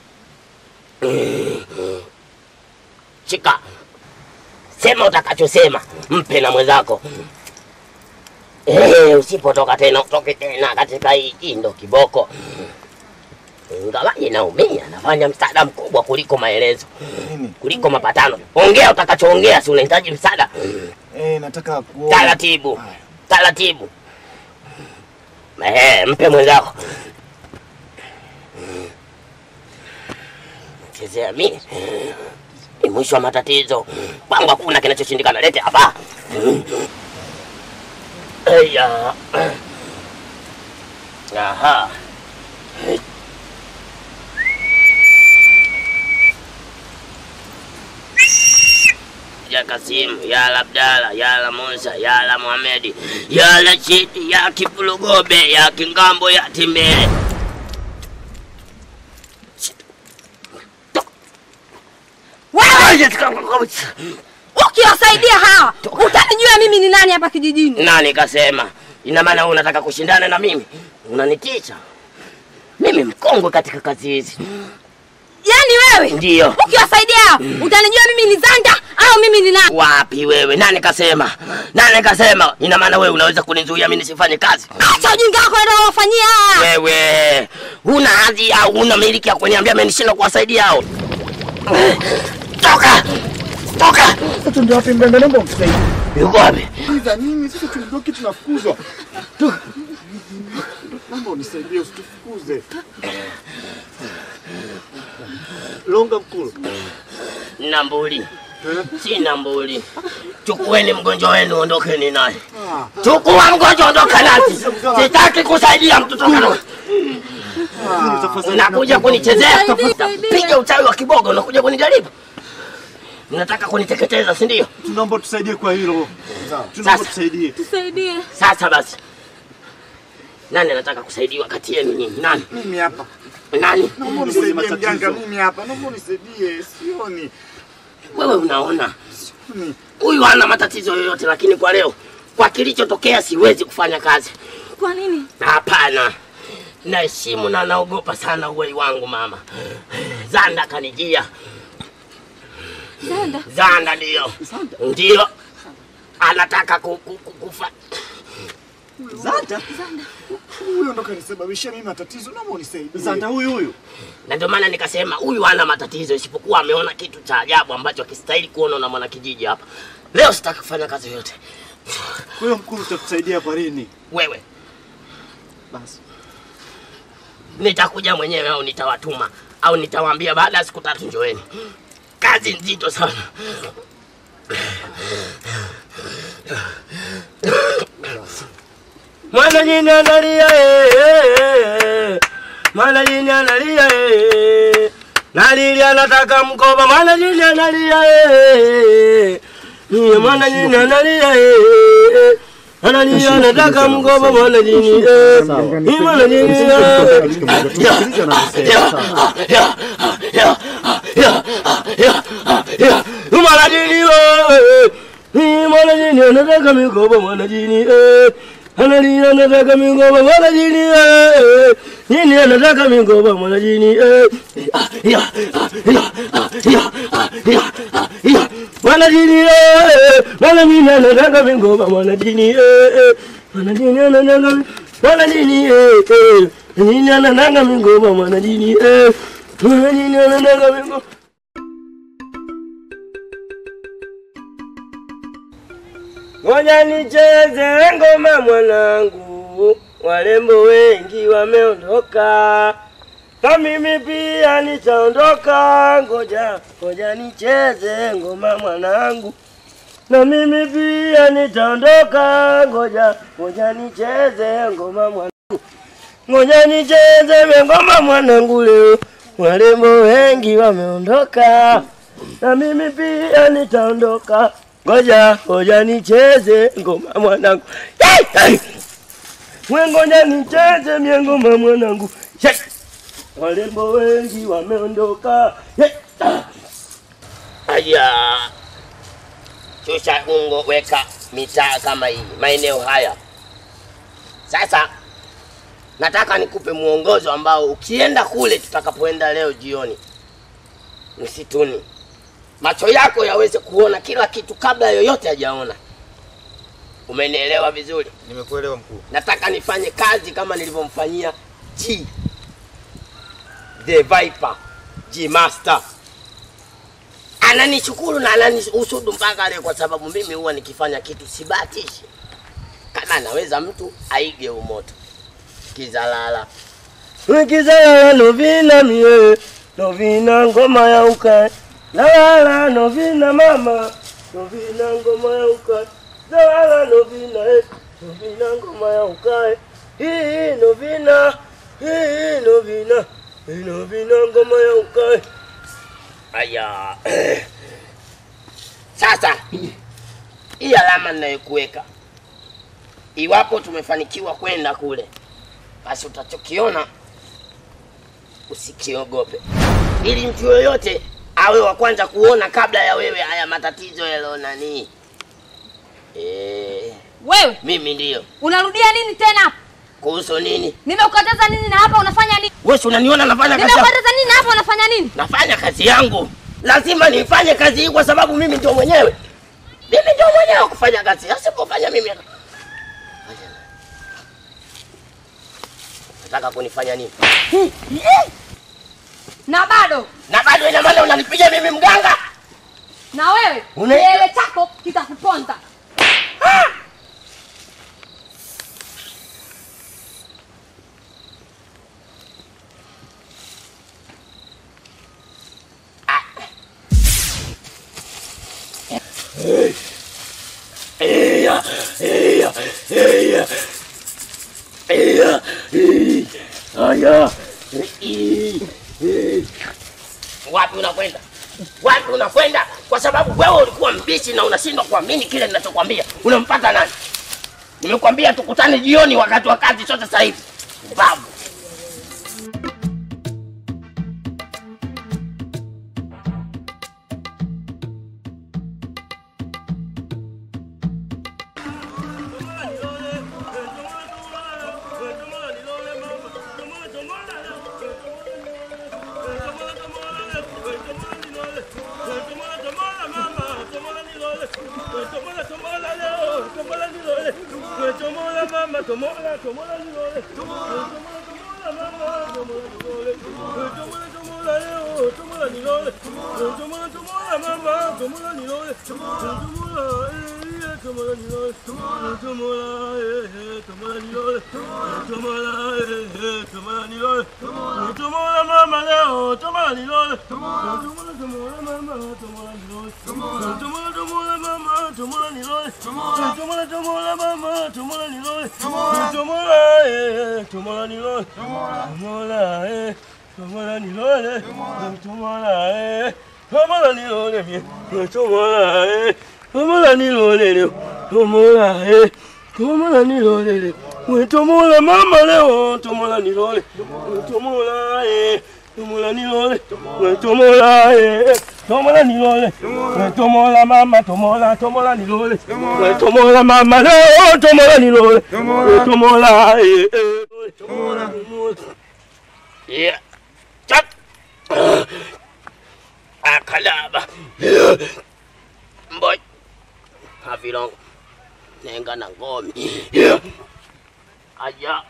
Speaker 2: Shika. Sema utakachosema, mpe na mwenzako. Eh, usipotoka tena utoke tena katika hii hii ndo kiboko. Ingawaje naumia, nafanya msaada mkubwa kuliko maelezo. Kuliko mapatano. Ongea utakachoongea, si unahitaji msaada.
Speaker 1: Eh, nataka kuona.
Speaker 2: Taratibu. Taratibu. Eh, mpe mwenzako. Chezea mimi. Ni mwisho wa matatizo. Kwangu hakuna kinachoshindikana. Lete hapa. Eya. Aha. Ya Kasim, ya Abdala, ya Musa, ya Muhamedi, ya Rashidi, ya Kipulugobe, ya Kingambo, ya Timbele.
Speaker 6: Wewe! Ukiwasaidia hawa, utanijua mimi ni nani hapa kijijini.
Speaker 2: Nani kasema? Ina maana unataka kushindana na mimi? Unanitisha? Mimi mkongwe katika kazi hizi.
Speaker 6: Yaani wewe?
Speaker 2: Ndio.
Speaker 6: Ukiwasaidia hawa, utanijua mimi ni Zanda au mimi ni nani?
Speaker 2: Wapi wewe? Nani kasema? Nani kasema? Ina maana wewe unaweza kunizuia mimi nisifanye kazi?
Speaker 6: Acha ujinga wako ndio unafanyia.
Speaker 2: Wewe, huna hadhi au huna miliki ya kuniambia mimi nishindwe kuwasaidia hao? Toka! Toka!
Speaker 1: Sasa ndio wapi mganga, naomba unisaidie.
Speaker 2: Yuko wapi?
Speaker 1: Hiza nini? Sisi tuliondoka tunafukuzwa. Toka. Naomba unisaidie usitufukuze.
Speaker 4: Longa mkulu.
Speaker 2: Nambuli. Si nambuli. Chukueni mgonjwa wenu ondokeni naye. Chukua mgonjwa ondoka nasi. Sitaki kusaidia mtoto wangu. Unakuja kunichezea? Piga uchawi wa kibogo, unakuja kunijaribu. Unataka kuniteketeza, si ndio?
Speaker 4: Tunaomba tusaidie kwa hilo. Tunaomba tusaidie.
Speaker 3: Tusaidie.
Speaker 2: Sasa basi. Nani anataka kusaidiwa kati yenu nyinyi? Nani?
Speaker 1: Mimi hapa.
Speaker 2: Nani?
Speaker 1: Naomba unisaidie mganga, mimi hapa. Naomba unisaidie, sioni.
Speaker 2: Wewe unaona? Huyu hana matatizo yoyote, lakini kwa leo kwa kilichotokea siwezi kufanya kazi.
Speaker 3: Kwa nini?
Speaker 2: Hapana. Naheshimu na naogopa sana uwai wangu mama. Zanda kanijia.
Speaker 3: Zanda?
Speaker 2: Zanda ndio. Ndio. Anataka ku, ku, ku, kufa.
Speaker 1: Zanda? Zanda. Huyo ndo kanisababishia mimi matatizo, naomba unisaidie.
Speaker 4: Zanda huyu huyu.
Speaker 2: Na ndio maana nikasema huyu hana matatizo isipokuwa ameona kitu cha ajabu ambacho hakistahili kuona na mwanakijiji hapa. Leo sitaki kufanya kazi yoyote.
Speaker 4: Kwa hiyo mkulu utatusaidia kwa nini?
Speaker 2: Wewe.
Speaker 4: Basi.
Speaker 2: Nitakuja mwenyewe au nitawatuma au nitawaambia baada ya siku tatu njoeni. Kazi nzito sana.
Speaker 13: Mwana jini analia eh, mwana jini analia eh, nalilia nataka mkoba, mwana jini analia eh, mwana jini analia eh, Analia nataka mkoba mwana jini eh. Ni mwana jini eh. Mwana jini eh. Ni mwana jini nataka mkoba mwana jini eh. Analia nataka mkoba mwana jini eh. Nini anataka mkoba mwana jini eh. Mwana jini eh. Mwana jini anataka mkoba mwana jini eh. Mwana jini anataka mwana jini eh. Nini anataka mkoba mwana jini eh. Mwana jini anataka mkoba. Ngoja nicheze ngoma mwanangu, warembo wengi wameondoka, na mimi pia nitaondoka. Ngoja, ngoja nicheze ngoma mwanangu, na mimi pia nitaondoka. Ngoja, ngoja nicheze ngoma mwanangu, ngoja nicheze ngoma mwanangu leo, warembo wengi wameondoka, na mimi pia nitaondoka. Ngoja, ngoja nicheze ngoma mwanangu. Ngoja nicheze ngoma mwanangu. Warembo wengi wameondoka.
Speaker 2: Aya. Shusha ungo, weka mitaa kama hii, maeneo haya. Sasa nataka nikupe muongozo ambao ukienda kule tutakapoenda leo jioni msituni, macho yako yaweze kuona kila kitu kabla yoyote hajaona. Umenielewa vizuri?
Speaker 5: Nimekuelewa mkuu.
Speaker 2: Nataka nifanye kazi kama nilivyomfanyia G The Viper, G Master. Ananishukuru na ananihusudu mpaka leo kwa sababu mimi huwa nikifanya kitu sibatishi. Kama naweza mtu aige umoto. Kizalala.
Speaker 13: Kizalala novina mie, novina ngoma ya ukae. Lala novina mama, novina ngoma ya ukae. Lala novina eh, novina ngoma ya ukae. Hii novina, hii novina, hii novina ngoma ya ukae.
Speaker 2: Aya. Sasa hii alama ninayokuweka, iwapo tumefanikiwa kwenda kule, basi utachokiona usikiogope, ili mtu yoyote awe wa kwanza kuona kabla ya wewe haya matatizo yalo nani. Eh,
Speaker 3: wewe
Speaker 2: mimi ndio.
Speaker 3: Unarudia nini tena hapa?
Speaker 2: Kuhusu nini?
Speaker 3: Nimekukataza nini na hapa unafanya nini?
Speaker 2: Wewe unaniona nafanya kazi?
Speaker 3: Nimekukataza nini na hapa unafanya nini?
Speaker 2: Nafanya kazi yangu. Lazima nifanye kazi hii kwa sababu mimi ndio mwenyewe. Mimi ndio mwenyewe kufanya kazi. Asipofanya mimi. Nataka kunifanya nini?
Speaker 3: Na bado.
Speaker 2: Na bado ina maana unanipiga mimi mganga?
Speaker 3: Na wewe,
Speaker 2: Une...
Speaker 3: kiele chako kitakuponza.
Speaker 2: Ah! Hey. Eya, eya, eya. Eya. Aya. Wapi unakwenda? Wapi unakwenda? Kwa sababu wewe ulikuwa mbichi na unashindwa kuamini kile ninachokwambia. Unampata nani? Nimekwambia tukutane jioni wakati wa kazi, sio sasa hivi. Babu.
Speaker 13: tomola nilole. We tomola mama leo, tomola nilole. We tomola eh, tomola nilole. We tomola eh, tomola nilole. We tomola mama, tomola, tomola nilole. We tomola mama leo, tomola nilole. We tomola eh, eh, tomola.
Speaker 2: Yeah. Chak. Akalaba. Boy. Havilong. Nenga na ngomi. Aya.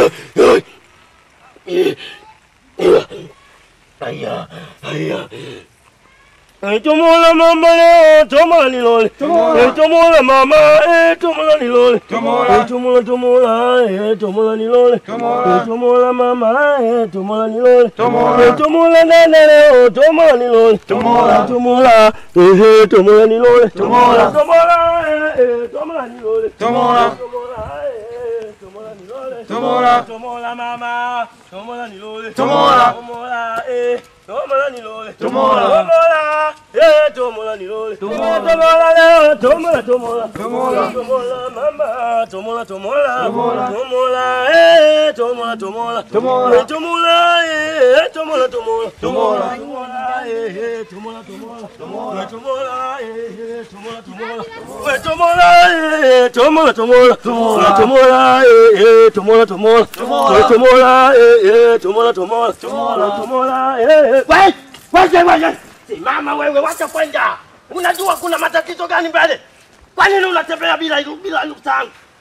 Speaker 2: Aya. Aya.
Speaker 13: Eh, tomola mama leo, tomola nilole. Eh, tomola mama, eh, tomola nilole. Eh, tomola tomola, eh, tomola nilole. Eh, tomola mama, eh, tomola nilole. Eh, tomola nana leo, tomola nilole. Tomola tomola, eh, tomola nilole. Tomola tomola, eh, eh, tomola nilole. Tomola tomola, eh, tomola nilole. Tomola tomola mama, tomola nilole. Tomola tomola, eh, tomola nilole. Tomola tomola, eh, tomola nilole. Tomola tomola leo, tomola tomola. Tomola tomola mama, tomola tomola. Tomola tomola, eh, tomola tomola. Tomola tomola, eh, tomola tomola. Tomola tomola, eh, tomola tomola. Tomola tomola, eh, tomola tomola. We tomola, eh, tomola tomola. Tomola tomola, eh, tomola tomola. We tomola, eh, tomola tomola. Tomola tomola, eh.
Speaker 2: Wewe, wewe wewe. Simama wewe, wacha kwenda. Unajua kuna matatizo gani mbele? Kwa nini unatembea bila bila nukta?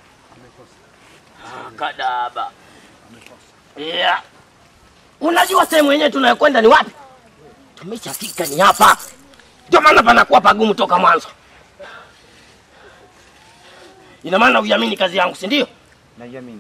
Speaker 2: Ah, kadaba. Yeah. Unajua sehemu yenyewe tunayokwenda ni wapi? Tumeshafika ni hapa. Ndio maana panakuwa pagumu toka mwanzo. Ina maana uiamini kazi yangu, si ndio?
Speaker 5: Naiamini.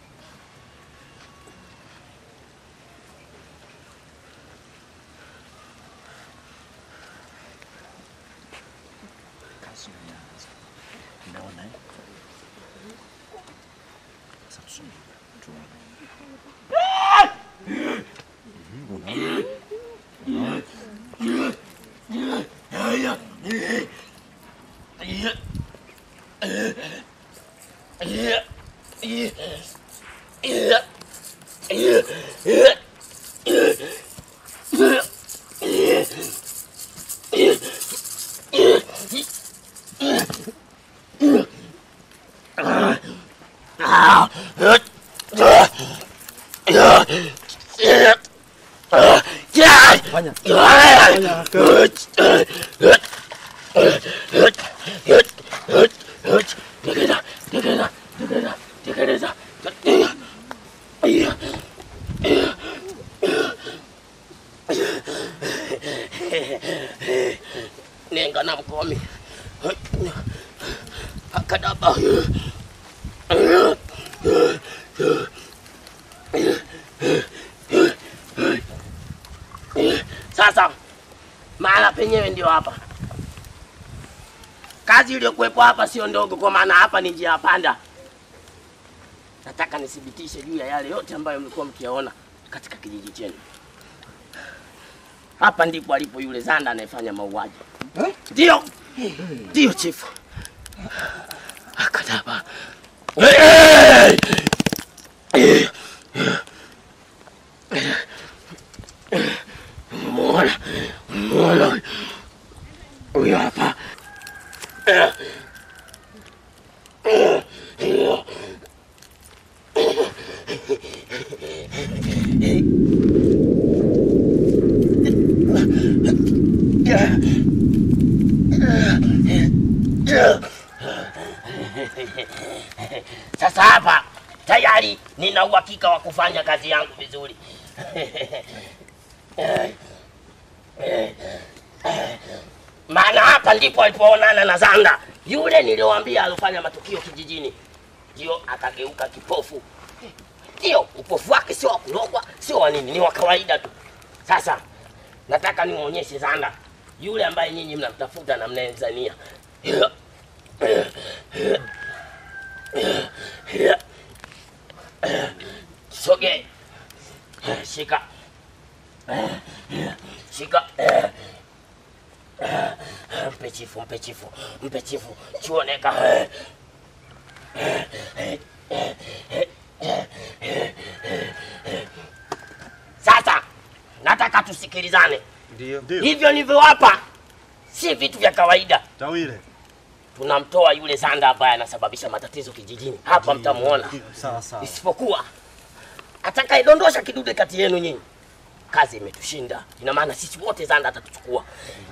Speaker 2: Nenga na mkomi. Akadaba. Sasa mahala penyewe ndio hapa. Kazi iliyokuwepo hapa sio ndogo, kwa maana hapa ni njia panda. Nataka nithibitishe juu ya yale yote ambayo mlikuwa mkiyaona katika kijiji chenu. Hapa ndipo alipo yule Zanda anayefanya mauaji. Ndio. Ndio chifu. Akadaba. Muona. Muona. Huyo hapa. Sasa hapa tayari nina uhakika wa kufanya kazi yangu vizuri. Maana hapa ndipo alipoonana na Zanda, yule niliyowaambia alifanya matukio kijijini. Ndio akageuka kipofu. Ndio, upofu wake sio wa kulogwa, sio wa nini, ni wa kawaida tu. Sasa nataka nimuonyeshe Zanda, yule ambaye nyinyi mnamtafuta na mnaenzania. Soge. Shika. Shika. Mpe chifu, mpe chifu, mpe chifu. Chuoneka. Sasa nataka tusikilizane.
Speaker 5: Ndio.
Speaker 2: Hivyo nilivyowapa si vitu vya kawaida.
Speaker 5: Tawile.
Speaker 2: Tunamtoa yule Zanda ambaye anasababisha matatizo kijijini. Hapa mtamuona.
Speaker 5: Sawa sawa.
Speaker 2: Isipokuwa atakayedondosha kidude kati yenu nyinyi, kazi imetushinda. Ina maana sisi wote Zanda atatuchukua.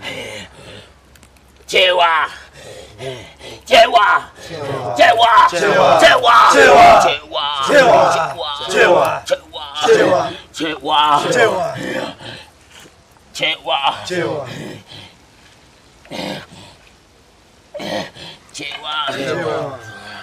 Speaker 2: Chewa. Chewa. Chewa. Chewa. Chewa. Chewa. Chewa. Chewa. Chewa. Chewa. Chewa. Chewa. Chewa. Chewa. Chewa.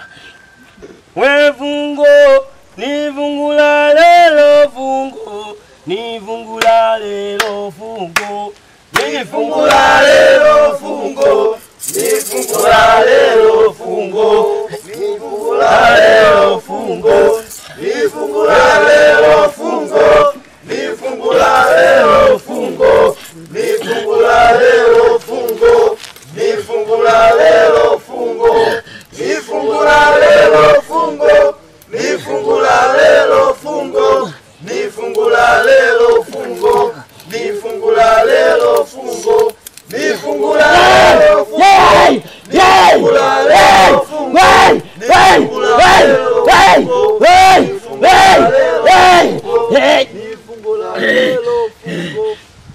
Speaker 13: We vungo, ni vungula lelo vungo, ni vungula lelo fungo, ni vungula lelo fungo, ni vungula lelo fungo, ni vungula lelo fungo, ni vungula lelo fungo, ni vungula lelo fungo, ni vungula lelo fungo, ni vungula lelo fungo, ni vungula lelo fungo, ni vungula lelo fungo, ni vungula lelo fungo, ni vungula lelo fungo, ni vungula lelo fungo,
Speaker 2: Yay! Yay! Yay! Way! Way! Way! Way! Way! Way! Way!
Speaker 13: ni vungula lelo fungo.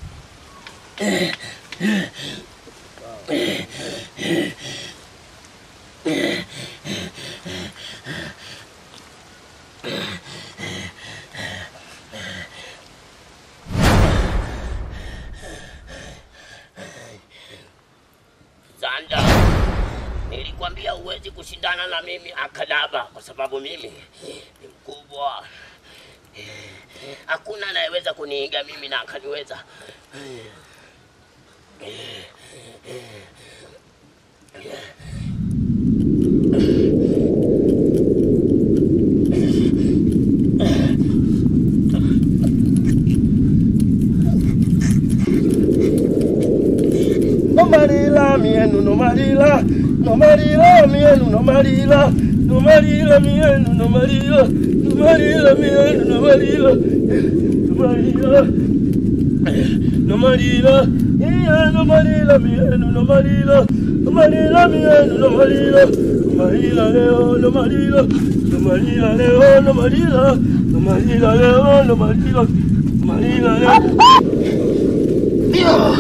Speaker 2: Zanda, nilikwambia huwezi kushindana na mimi Akadaba kwa sababu mimi ni mkubwa. Hakuna anayeweza kuniiga mimi na akaniweza.
Speaker 13: No marila mienu no marila, no marila mienu no marila, no marila mienu no marila, no marila mienu no marila, no marila, no marila, yeah no marila mienu no marila, no marila mienu no marila, no marila leo no marila, no marila leo no marila, no marila leo no marila, no marila leo.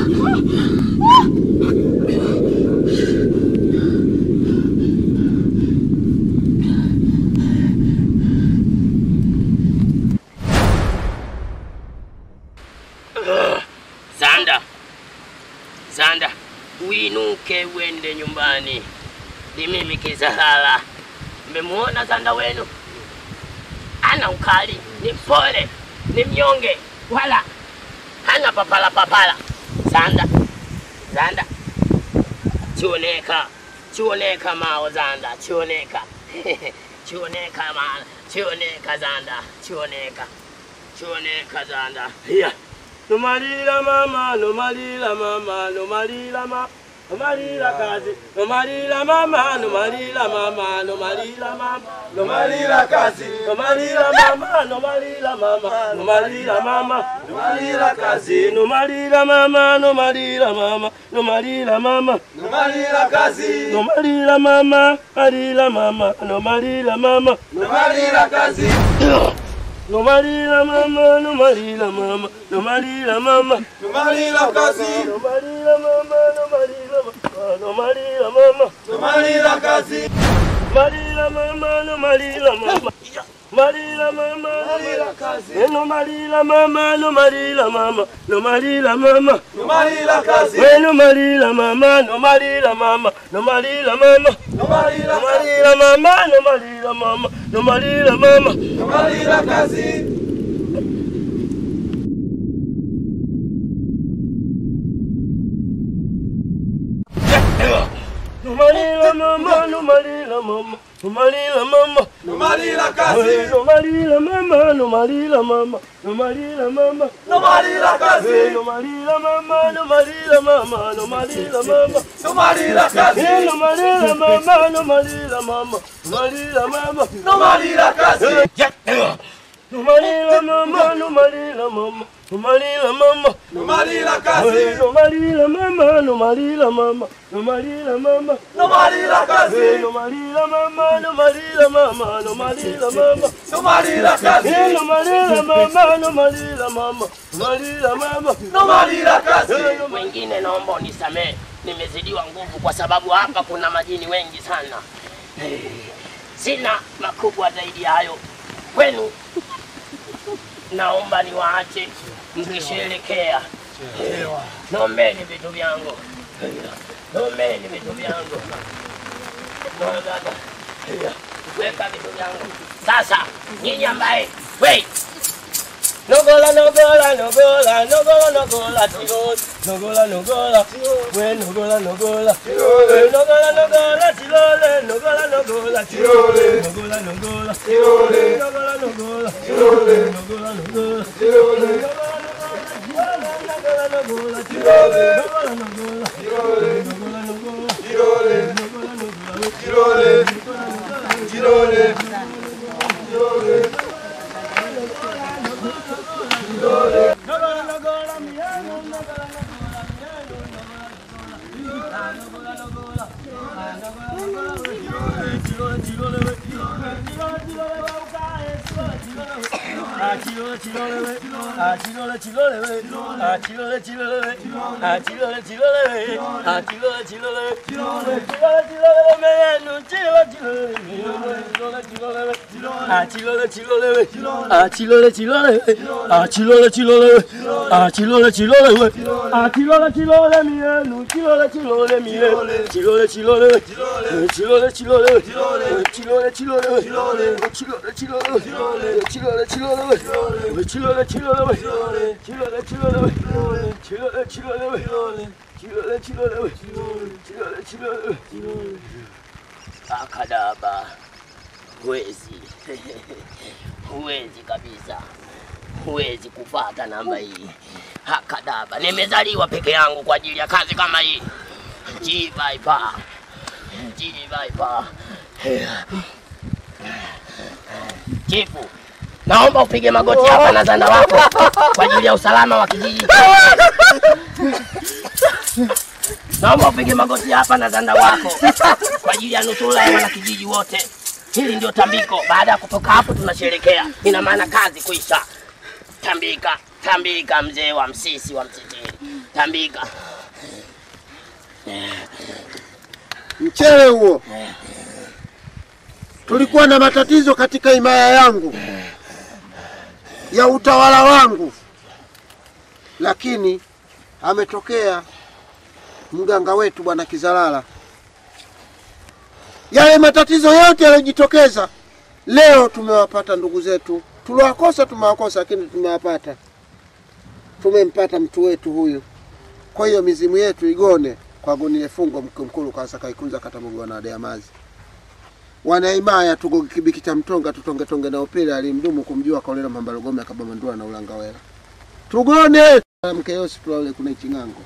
Speaker 2: Zanda, Zanda, uinuke uende nyumbani. Ni mimi Kizalala. Mmemuona Zanda wenu? Ana ukali, ni mpole, ni mnyonge, wala hana papala papala. Zanda, Zanda, chioneka, chioneka mao Zanda, chioneka, chioneka mana, chioneka Zanda, chioneka, chioneka Zanda.
Speaker 13: Yeah. No marila mama, no marila mama, no marila ma, no marila kazi, no marila mama, no marila mama, no marila mama, no marila kazi, no marila mama, no marila mama, no marila mama, no marila kazi, no marila mama, no marila mama, no marila mama, no marila kazi, no marila mama, marila mama, no marila mama, no marila kazi. No marila mama, no marila mama, no marila mama, no marila kazi, no marila mama, no marila mama, no marila mama, no marila kazi, marila mama, no marila mama, marila mama, marila kazi, no marila mama, no marila mama, no marila mama, no marila kazi, no marila mama, no marila mama, no marila mama, no marila mama, no marila mama, no marila mama, no marila kazi. No marila mama, mama, no malila mama, no malila mama,
Speaker 12: no malila kazi,
Speaker 13: no malila mama, no malila mama, no malila mama,
Speaker 12: no malila kazi,
Speaker 13: no malila mama, no malila mama, no malila mama,
Speaker 12: no malila kazi,
Speaker 13: no malila mama, no malila mama, no malila mama,
Speaker 12: no malila kazi.
Speaker 13: No malila mama, no malila mama, no malila mama,
Speaker 12: no malila kazi,
Speaker 13: no malila mama, no malila mama, no malila mama,
Speaker 12: no malila kazi,
Speaker 13: no malila mama, no malila mama, no malila mama,
Speaker 12: no malila kazi,
Speaker 13: no malila mama, no malila mama, no malila mama,
Speaker 12: no malila kazi.
Speaker 2: Wengine naomba unisamee, nimezidiwa nguvu kwa sababu hapa kuna majini wengi sana. Sina makubwa zaidi ya hayo. Kwenu naomba niwaache mkisherekea. Naombeni vitu vyangu. Naombeni vitu vyangu. Naomba weka vitu vyangu. Sasa nyinyi ambaye wait.
Speaker 13: Nogola nogola nogola nogola nogola tiro nogola nogola we nogola nogola we nogola nogola tiro nogola nogola tiro nogola nogola tiro nogola nogola tiro nogola nogola tiro nogola nogola tiro nogola nogola tiro nogola nogola tiro tiro tiro tiro Chilole chilole ah chilole chilole ah chilole chilole ah chilole chilole ah chilole chilole chilole chilole menu chilole chilole chilole ah chilole chilole ah chilole chilole ah chilole chilole ah chilole chilole ah chilole chilole menu chilole chilole menu chilole chilole chilole chilole chilole chilole chilole chilole chilole chilole chilole Chilole chilole chilole chilole chilole chilole chilole chilole chilole chilole
Speaker 2: Akadaba. Huwezi. Huwezi kabisa. Huwezi kufuata namba hii. Akadaba. Nimezaliwa peke yangu kwa ajili ya kazi kama hii. Jivaipa. Jivaipa. Chifu. Naomba upige magoti hapa na zanda wako kwa ajili ya usalama wa kijiji. Naomba upige magoti hapa na zanda wako kwa ajili ya nusura ya wanakijiji wote. Hili ndio tambiko. Baada ya kutoka hapo tunasherekea. Ina maana kazi kuisha. Tambika, tambika mzee wa Msisi wa Msitiri. Tambika.
Speaker 9: Mchele huo. Tulikuwa na matatizo katika himaya yangu ya utawala wangu, lakini ametokea mganga wetu Bwana Kizalala. Yale matatizo yote yaliyojitokeza leo tumewapata ndugu zetu. Tuliwakosa tumewakosa, lakini tumewapata. Tumempata mtu wetu huyu. Kwa hiyo mizimu yetu igone kwa goni fungo mkulu kwa saka ikunza katamungu na Deamazi. Wanaimaya tugogi kibiki cha mtonga tutonge tonge na upira alimdumu kumjua kaolela mambalogome akabamandua na ulangawela. Tugone mke yosi tulale kuna ichingango.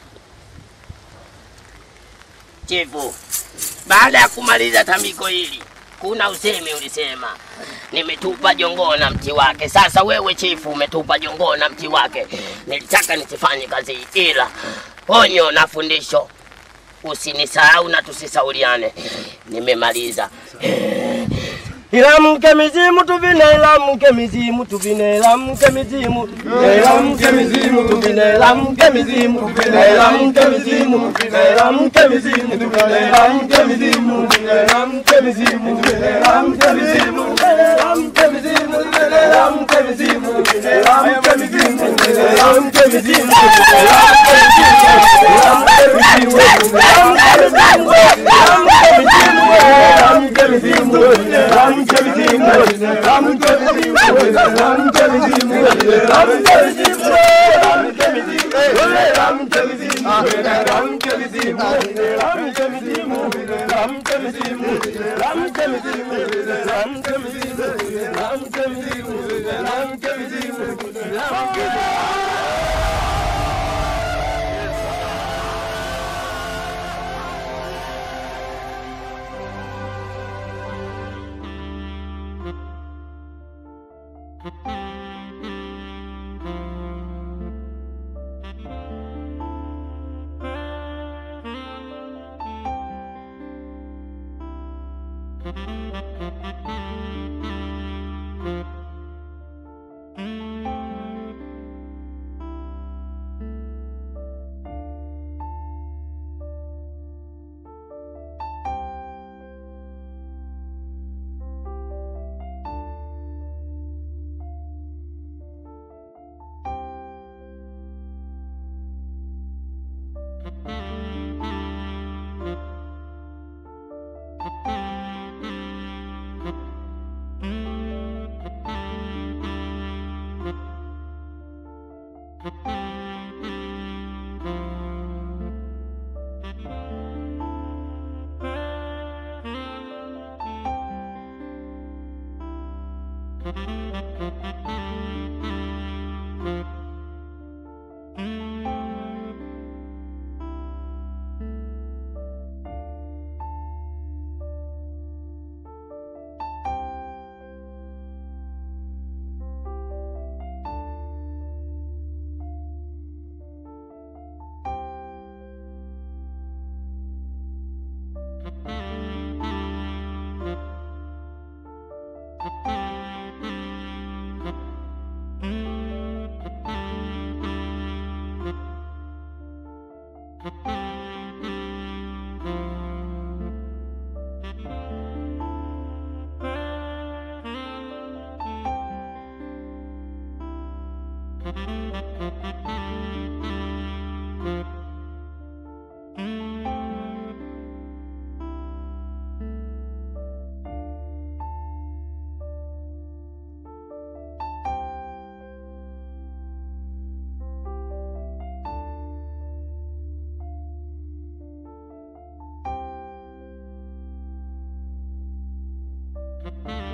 Speaker 2: Chifu, baada ya kumaliza tambiko hili, kuna usemi ulisema nimetupa jongoo na mti wake. Sasa wewe chifu umetupa jongoo na mti wake. Nilitaka nisifanye kazi ila onyo na fundisho. Usinisahau na tusisauliane. Nimemaliza.
Speaker 13: Ila mke mizimu tuvine, ila mke mizimu tuvine, ila mke mizimu ila mke mizimu tuvine, ila mke mizimu tuvine, ila mke mizimu tuvine, ila mke mizimu tuvine, ila mke mizimu tuvine, ila mke mizimu tuvine, ila mke mizimu tuvine, ila mke mizimu tuvine, ila mke mizimu tuvine, ila mke mizimu tuvine, ila mke mizimu Ram Ramke mizimu, ramke mizimu, ramke mizimu, ramke mizimu, ramke mizimu, ramke
Speaker 14: Mm-hmm.